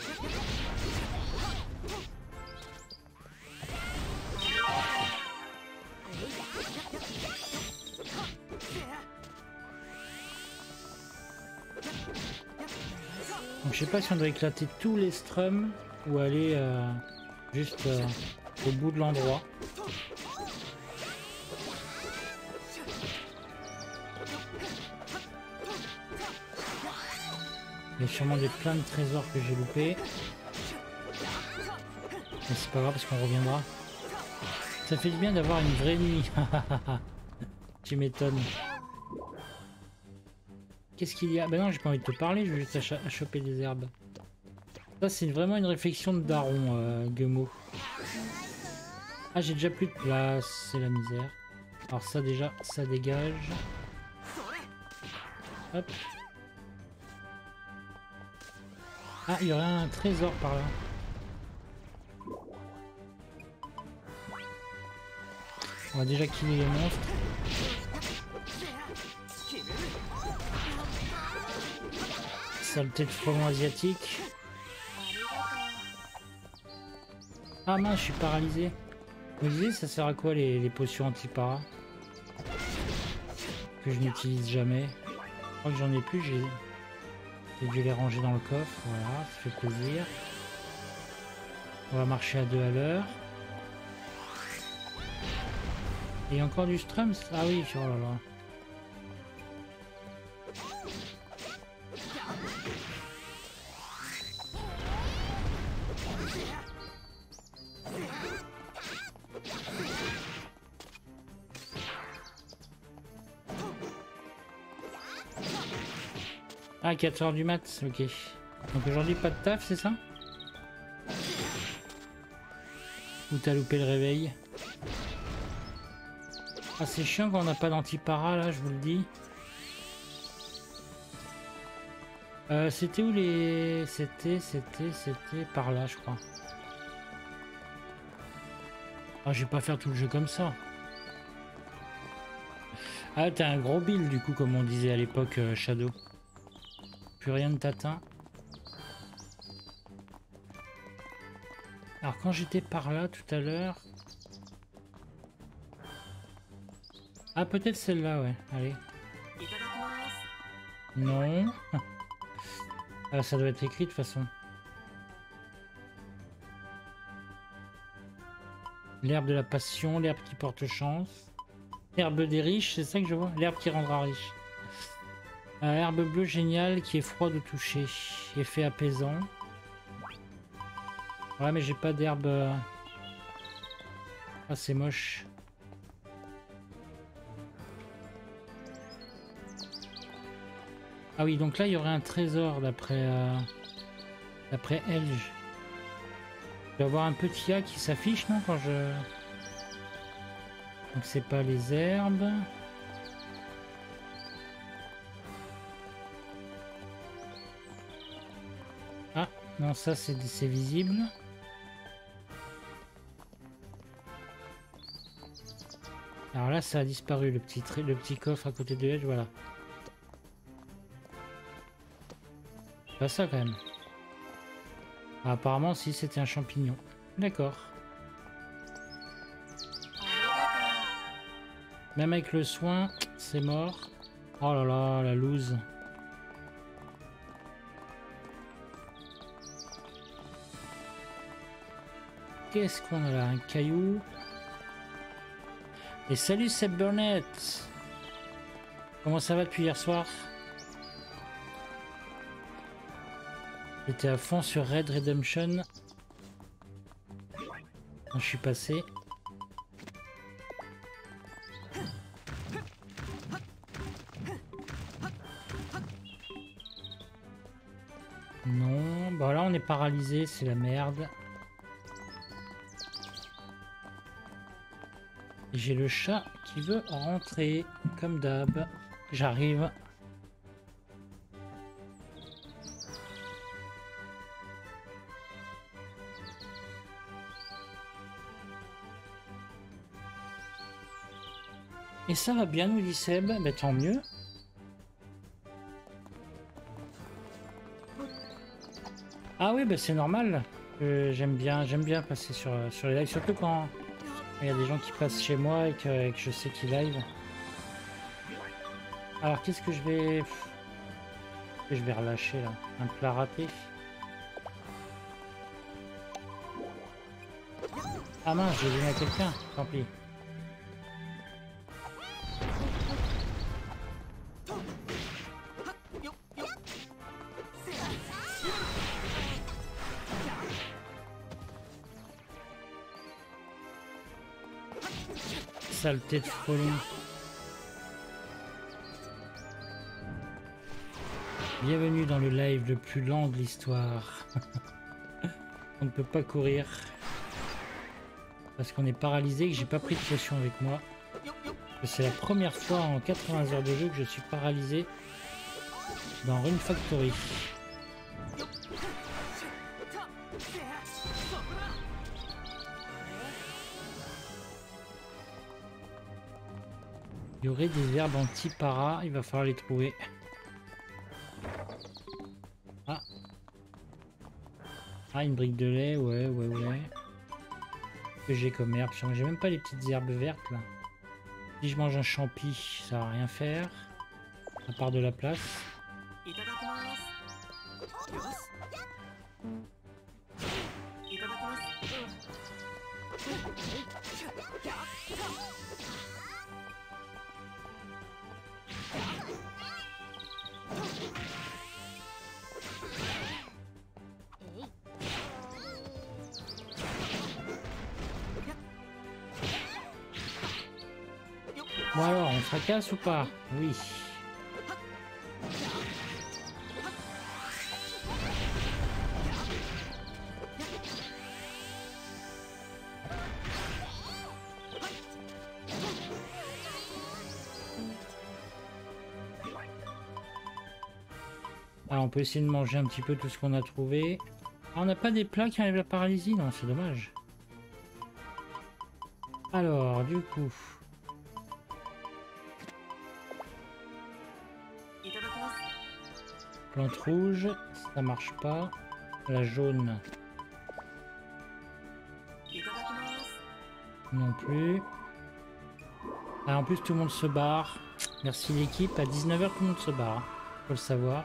A: Donc je sais pas si on doit éclater tous les strums ou aller euh, juste euh, au bout de l'endroit. Il y a sûrement des plein de trésors que j'ai loupés. Mais c'est pas grave parce qu'on reviendra. Ça fait du bien d'avoir une vraie nuit. Tu m'étonnes. Qu'est-ce qu'il y a? Bah non, j'ai pas envie de te parler, je veux juste à, à choper des herbes. Ça, c'est vraiment une réflexion de daron, euh, Guemo. Ah, j'ai déjà plus de place, c'est la misère. Alors ça déjà, ça dégage. Hop. Ah, il y aurait un trésor par là. On va déjà killer les monstres. Saleté de frelon asiatique. Ah mince, je suis paralysé. Vous disiez, ça sert à quoi les, les potions anti-para? Que je n'utilise jamais. Je crois que j'en ai plus, j'ai... J'ai dû les ranger dans le coffre, voilà, ça fait plaisir. On va marcher à deux à l'heure. Et encore du Strums? Ah oui, oh là là. Ah, quatre heures du mat, ok. Donc aujourd'hui pas de taf, c'est ça? Ou t'as loupé le réveil? Ah, c'est chiant quand on n'a pas d'anti-para là, je vous le dis. Euh, c'était où les... C'était, c'était, c'était par là, je crois. Ah, je vais pas faire tout le jeu comme ça. Ah, t'as un gros build du coup, comme on disait à l'époque, euh, Shadow. Plus rien ne t'atteint. Alors quand j'étais par là tout à l'heure... Ah, peut-être celle-là, ouais. Allez. Non. Ah, ça doit être écrit de toute façon. L'herbe de la passion, l'herbe qui porte chance. Herbe des riches, c'est ça que je vois? L'herbe qui rendra riche. Euh, herbe bleue géniale qui est froide au toucher. Effet apaisant. Ouais, mais j'ai pas d'herbe... Ah, c'est moche. Ah oui, donc là, il y aurait un trésor d'après... Euh... D'après Elge. Il doit y avoir un petit A qui s'affiche, non, quand je... Donc c'est pas les herbes. Non, ça c'est c'est visible. Alors là, ça a disparu, le petit, le petit coffre à côté de Edge, voilà. Pas ça quand même. Ah, apparemment, si c'était un champignon. D'accord. Même avec le soin, c'est mort. Oh là là, la loose. Qu'est-ce qu'on a là? Un caillou. Et salut Seb Burnett. Comment ça va depuis hier soir? J'étais à fond sur Red Redemption. Quand je suis passé. Non, bah là on est paralysé, c'est la merde. J'ai le chat qui veut rentrer, comme d'hab. J'arrive. Et ça va bien, nous dit Seb. Mais tant mieux. Ah oui, bah c'est normal. Euh, j'aime bien, j'aime bien passer sur, sur les lives, surtout quand il y a des gens qui passent chez moi et que, et que je sais qu'ils live. Alors qu'est-ce que je vais... Je vais relâcher là. Un plat raté. Ah mince, j'ai donné à quelqu'un. Tant pis. Saleté de frelon. Bienvenue dans le live le plus lent de l'histoire. On ne peut pas courir. Parce qu'on est paralysé et que j'ai pas pris de potion avec moi. C'est la première fois en quatre-vingts heures de jeu que je suis paralysé dans Rune Factory. Il y aurait des verbes anti-para, il va falloir les trouver. Ah. Ah, une brique de lait, ouais, ouais, ouais. Que j'ai comme herbe, j'ai même pas les petites herbes vertes là. Si je mange un champi, ça va rien faire. À part de la place. Bon alors, on fracasse ou pas? Oui. Alors on peut essayer de manger un petit peu tout ce qu'on a trouvé. Ah, on n'a pas des plats qui enlèvent la paralysie? Non, c'est dommage. Alors, du coup... Plante rouge, ça marche pas. La jaune. Non plus. Ah, en plus tout le monde se barre. Merci l'équipe. À dix-neuf heures tout le monde se barre. Faut le savoir.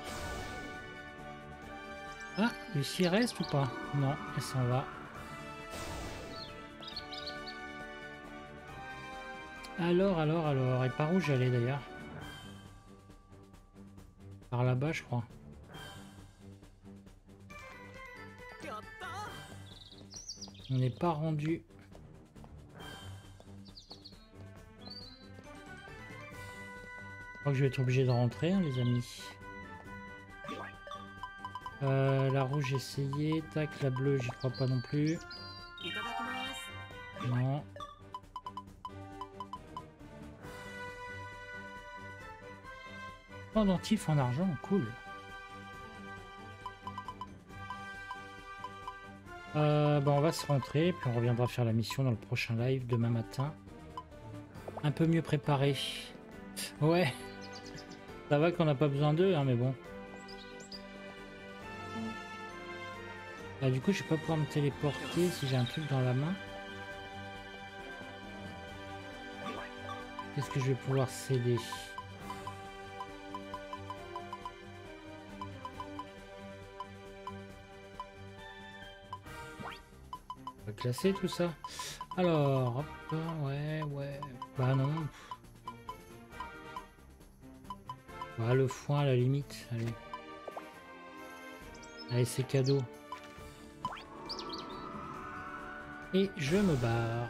A: Ah, Lucie reste ou pas? Non, elle s'en va. Alors, alors, alors. Et par où j'allais d'ailleurs? Par là-bas, je crois. On n'est pas rendu. Je crois que je vais être obligé de rentrer, hein, les amis. Euh, la rouge, j'ai essayé. Tac, la bleue, j'y crois pas non plus. Non. Pendentif en argent, cool. Euh, bah on va se rentrer, puis on reviendra faire la mission dans le prochain live demain matin. Un peu mieux préparé. Ouais, ça va qu'on n'a pas besoin d'eux, hein, mais bon. Bah, du coup, je vais pas pouvoir me téléporter si j'ai un truc dans la main. Qu'est-ce que je vais pouvoir céder? On va classer tout ça. Alors, hop, ouais, ouais. Bah non. Bah, le foin à la limite. Allez. Allez, c'est cadeau. Et je me barre.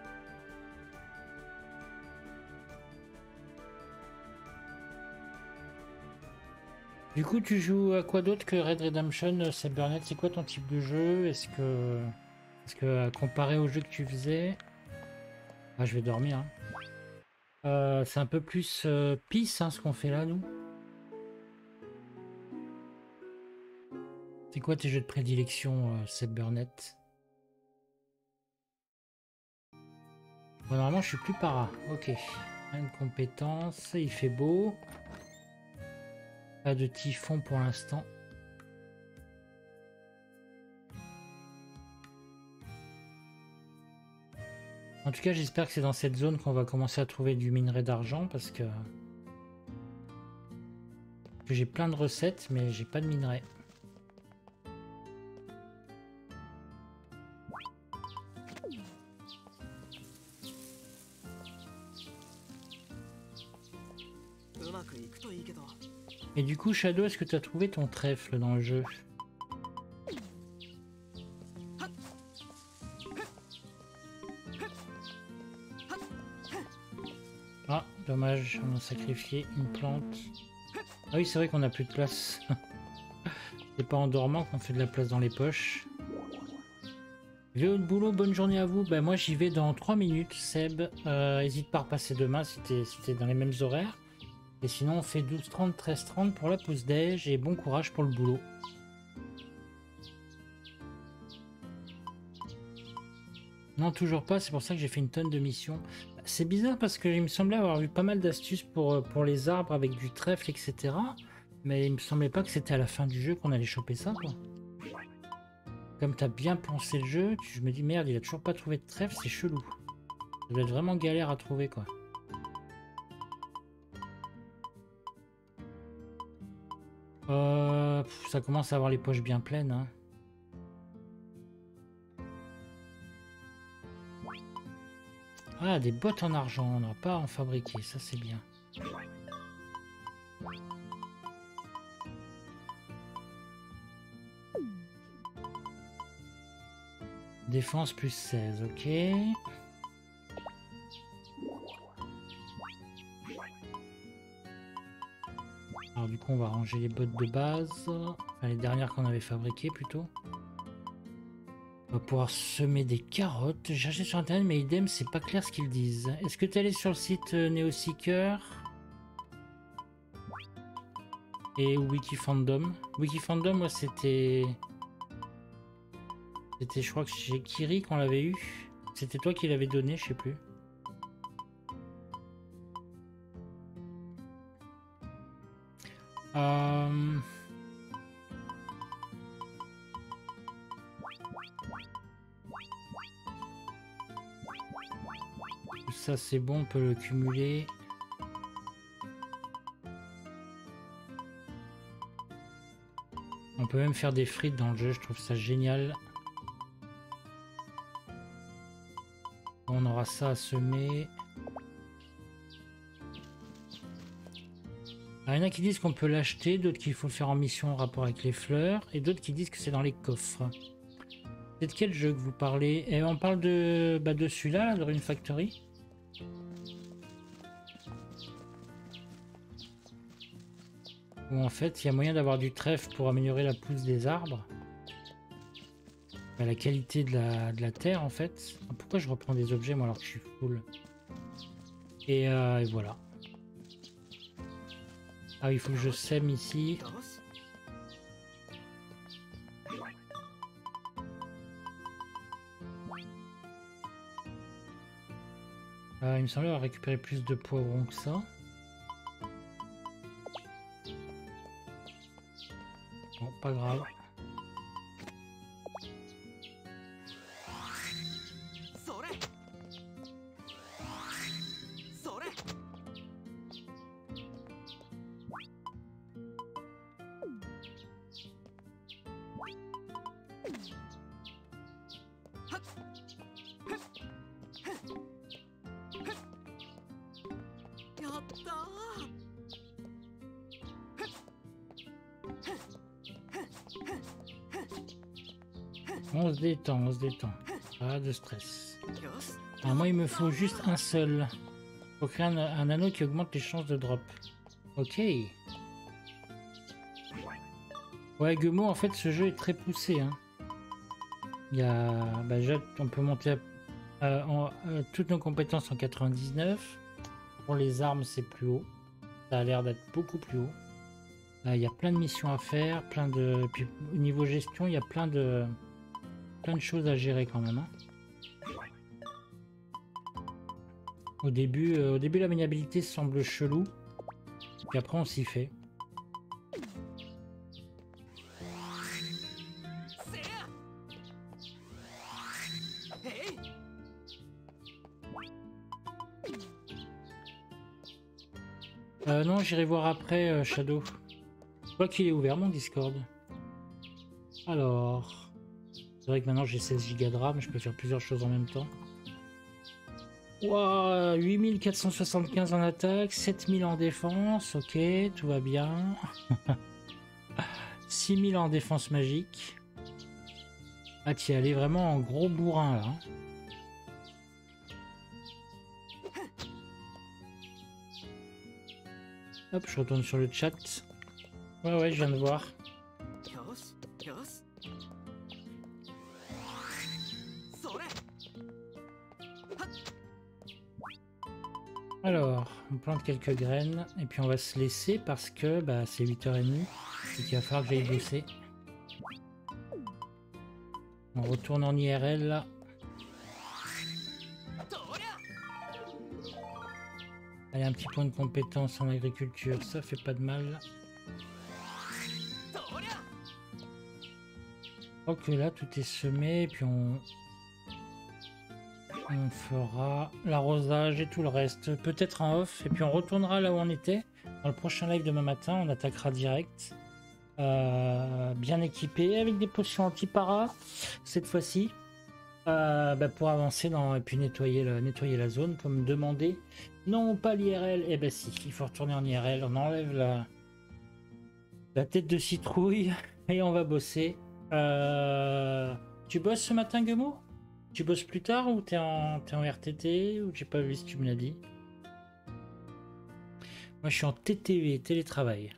A: Du coup, tu joues à quoi d'autre que Red Redemption, Cybernet? C'est quoi ton type de jeu? Est-ce que, est-ce que comparé au jeu que tu faisais, ah, je vais dormir. Hein. Euh, c'est un peu plus euh, peace, hein, ce qu'on fait là, nous. C'est quoi tes jeux de prédilection, euh, Cybernet? Bon, normalement, je suis plus para. Ok. Une compétence, il fait beau. Pas de typhon pour l'instant. En tout cas, j'espère que c'est dans cette zone qu'on va commencer à trouver du minerai d'argent parce que, que j'ai plein de recettes, mais j'ai pas de minerai. Et du coup, Shadow, est-ce que tu as trouvé ton trèfle dans le jeu? Ah, dommage, on a sacrifié une plante. Ah oui, c'est vrai qu'on n'a plus de place. C'est pas en dormant qu'on fait de la place dans les poches. Léo de boulot, bonne journée à vous. Ben moi j'y vais dans trois minutes, Seb. Euh, hésite pas à repasser demain si t'es si t'es dans les mêmes horaires. Et sinon on fait douze trente, treize trente pour la pause déj et bon courage pour le boulot. Non, toujours pas, c'est pour ça que j'ai fait une tonne de missions. C'est bizarre parce qu'il me semblait avoir vu pas mal d'astuces pour, pour les arbres avec du trèfle, et cetera. Mais il me semblait pas que c'était à la fin du jeu qu'on allait choper ça, quoi. Comme t'as bien pensé le jeu, je me dis merde, il a toujours pas trouvé de trèfle, c'est chelou. Ça doit être vraiment galère à trouver, quoi. Euh, pff, ça commence à avoir les poches bien pleines, hein. Ah, des bottes en argent, on n'a pas à en fabriquer, ça c'est bien. Défense plus seize, ok. Alors du coup on va ranger les bottes de base, enfin les dernières qu'on avait fabriquées plutôt. On va pouvoir semer des carottes. J'ai cherché sur internet mais idem, c'est pas clair ce qu'ils disent. Est-ce que tu es allé sur le site euh, NeoSeeker et Wikifandom? Wikifandom, moi c'était... C'était je crois que chez Kiri qu'on l'avait eu. C'était toi qui l'avais donné, je sais plus. Euh... Ça c'est bon, on peut le cumuler. On peut même faire des frites dans le jeu, je trouve ça génial. On aura ça à semer. Il y en a qui disent qu'on peut l'acheter, d'autres qu'il faut le faire en mission en rapport avec les fleurs, et d'autres qui disent que c'est dans les coffres. C'est de quel jeu que vous parlez? Et on parle de, bah de celui-là, de Rune Factory. Où en fait il y a moyen d'avoir du trèfle pour améliorer la pousse des arbres. Bah, la qualité de la, de la terre en fait. Pourquoi je reprends des objets moi alors que je suis full? Et, euh, et voilà. Ah, il faut que je sème ici. Euh, il me semblait avoir récupéré plus de poivrons que ça. Bon, pas grave. On se détend, on se détend. Pas de stress. Alors moi, il me faut juste un seul. Faut créer un, un anneau qui augmente les chances de drop. Ok. Ouais, Gemo, en fait, ce jeu est très poussé. Hein. Il y a... Bah, déjà, on peut monter à, euh, en, euh, toutes nos compétences en quatre-vingt-dix-neuf. Pour les armes, c'est plus haut. Ça a l'air d'être beaucoup plus haut. Euh, il y a plein de missions à faire, plein de... Et puis, au niveau gestion, il y a plein de... plein de choses à gérer quand même. Hein. Au début, euh, au début, la maniabilité semble chelou. Puis après, on s'y fait. Euh, non, j'irai voir après euh, Shadow. Je crois qu'il est ouvert mon Discord. Alors, c'est vrai que maintenant j'ai seize gigas de RAM, je peux faire plusieurs choses en même temps. Wow, huit mille quatre cent soixante-quinze en attaque, sept mille en défense, ok, tout va bien. six mille en défense magique. Ah, tu es allé vraiment en gros bourrin là. Hop, je retourne sur le chat. Ouais, ouais, je viens de voir. Alors, on plante quelques graines et puis on va se laisser parce que bah, c'est huit heures trente et qu'il va falloir que j'aille bosser. On retourne en I R L là. Allez, un petit point de compétence en agriculture, ça fait pas de mal. Ok, là tout est semé et puis on... on fera l'arrosage et tout le reste, peut-être en off, et puis on retournera là où on était. Dans le prochain live demain matin, on attaquera direct. Euh, bien équipé, avec des potions anti-para, cette fois-ci. Euh, bah pour avancer dans, et puis nettoyer, le, nettoyer la zone, comme demandé. Non, pas l'I R L. Eh ben si, il faut retourner en I R L. On enlève la, la tête de citrouille et on va bosser. Euh, tu bosses ce matin, Gemo? Tu bosses plus tard ou t'es en, t'es en R T T ou j'ai pas vu si tu me l'as dit? Moi, je suis en T T V, télétravail.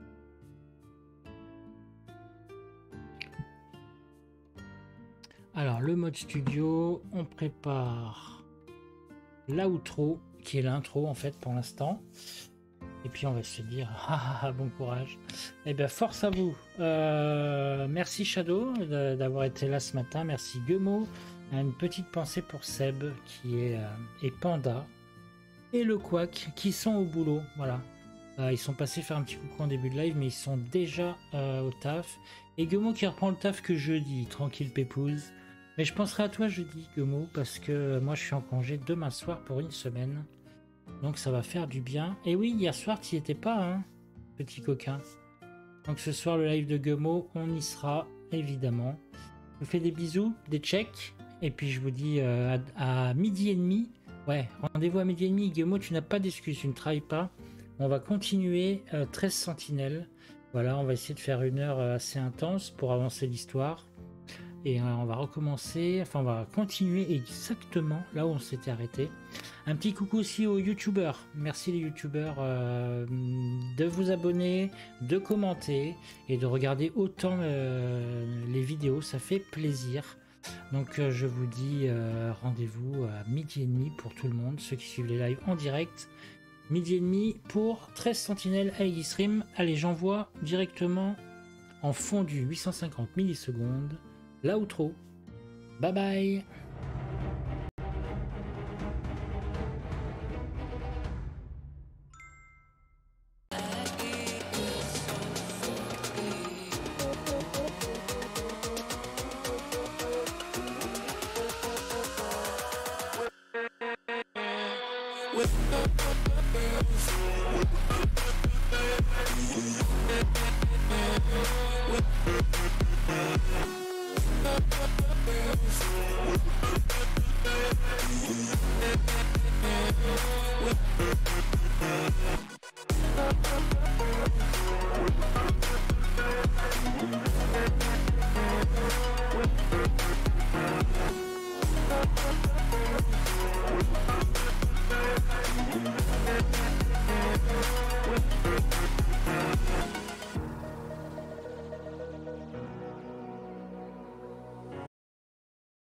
A: Alors, le mode studio, on prépare l'outro, qui est l'intro en fait pour l'instant. Et puis on va se dire, ah, ah, bon courage. Et bien, force à vous. Euh, merci Shadow d'avoir été là ce matin. Merci Gemo. Une petite pensée pour Seb qui est, euh, et Panda et le Quack qui sont au boulot. Voilà. Euh, ils sont passés faire un petit coucou en début de live, mais ils sont déjà euh, au taf. Et Gemo qui reprend le taf que jeudi. Tranquille pépouze. Mais je penserai à toi jeudi, Gemo, parce que moi je suis en congé demain soir pour une semaine. Donc ça va faire du bien. Et oui, hier soir tu n'y étais pas, hein, petit coquin. Donc ce soir le live de Gemo, on y sera, évidemment. Je vous fais des bisous, des checks. Et puis je vous dis euh, à, à midi et demi. Ouais, rendez-vous à midi et demi. Gemo, tu n'as pas d'excuses, tu ne travailles pas. On va continuer euh, treize sentinelles. Voilà, on va essayer de faire une heure assez intense pour avancer l'histoire. Et on va recommencer, enfin on va continuer exactement là où on s'était arrêté. Un petit coucou aussi aux youtubeurs. Merci les youtubeurs euh, de vous abonner, de commenter et de regarder autant euh, les vidéos, ça fait plaisir. Donc euh, je vous dis euh, rendez-vous à midi et demi pour tout le monde, ceux qui suivent les lives en direct. Midi et demi pour treize sentinelles à Egistream. Allez, j'envoie directement en fondu huit cent cinquante millisecondes. L'outro. Bye bye.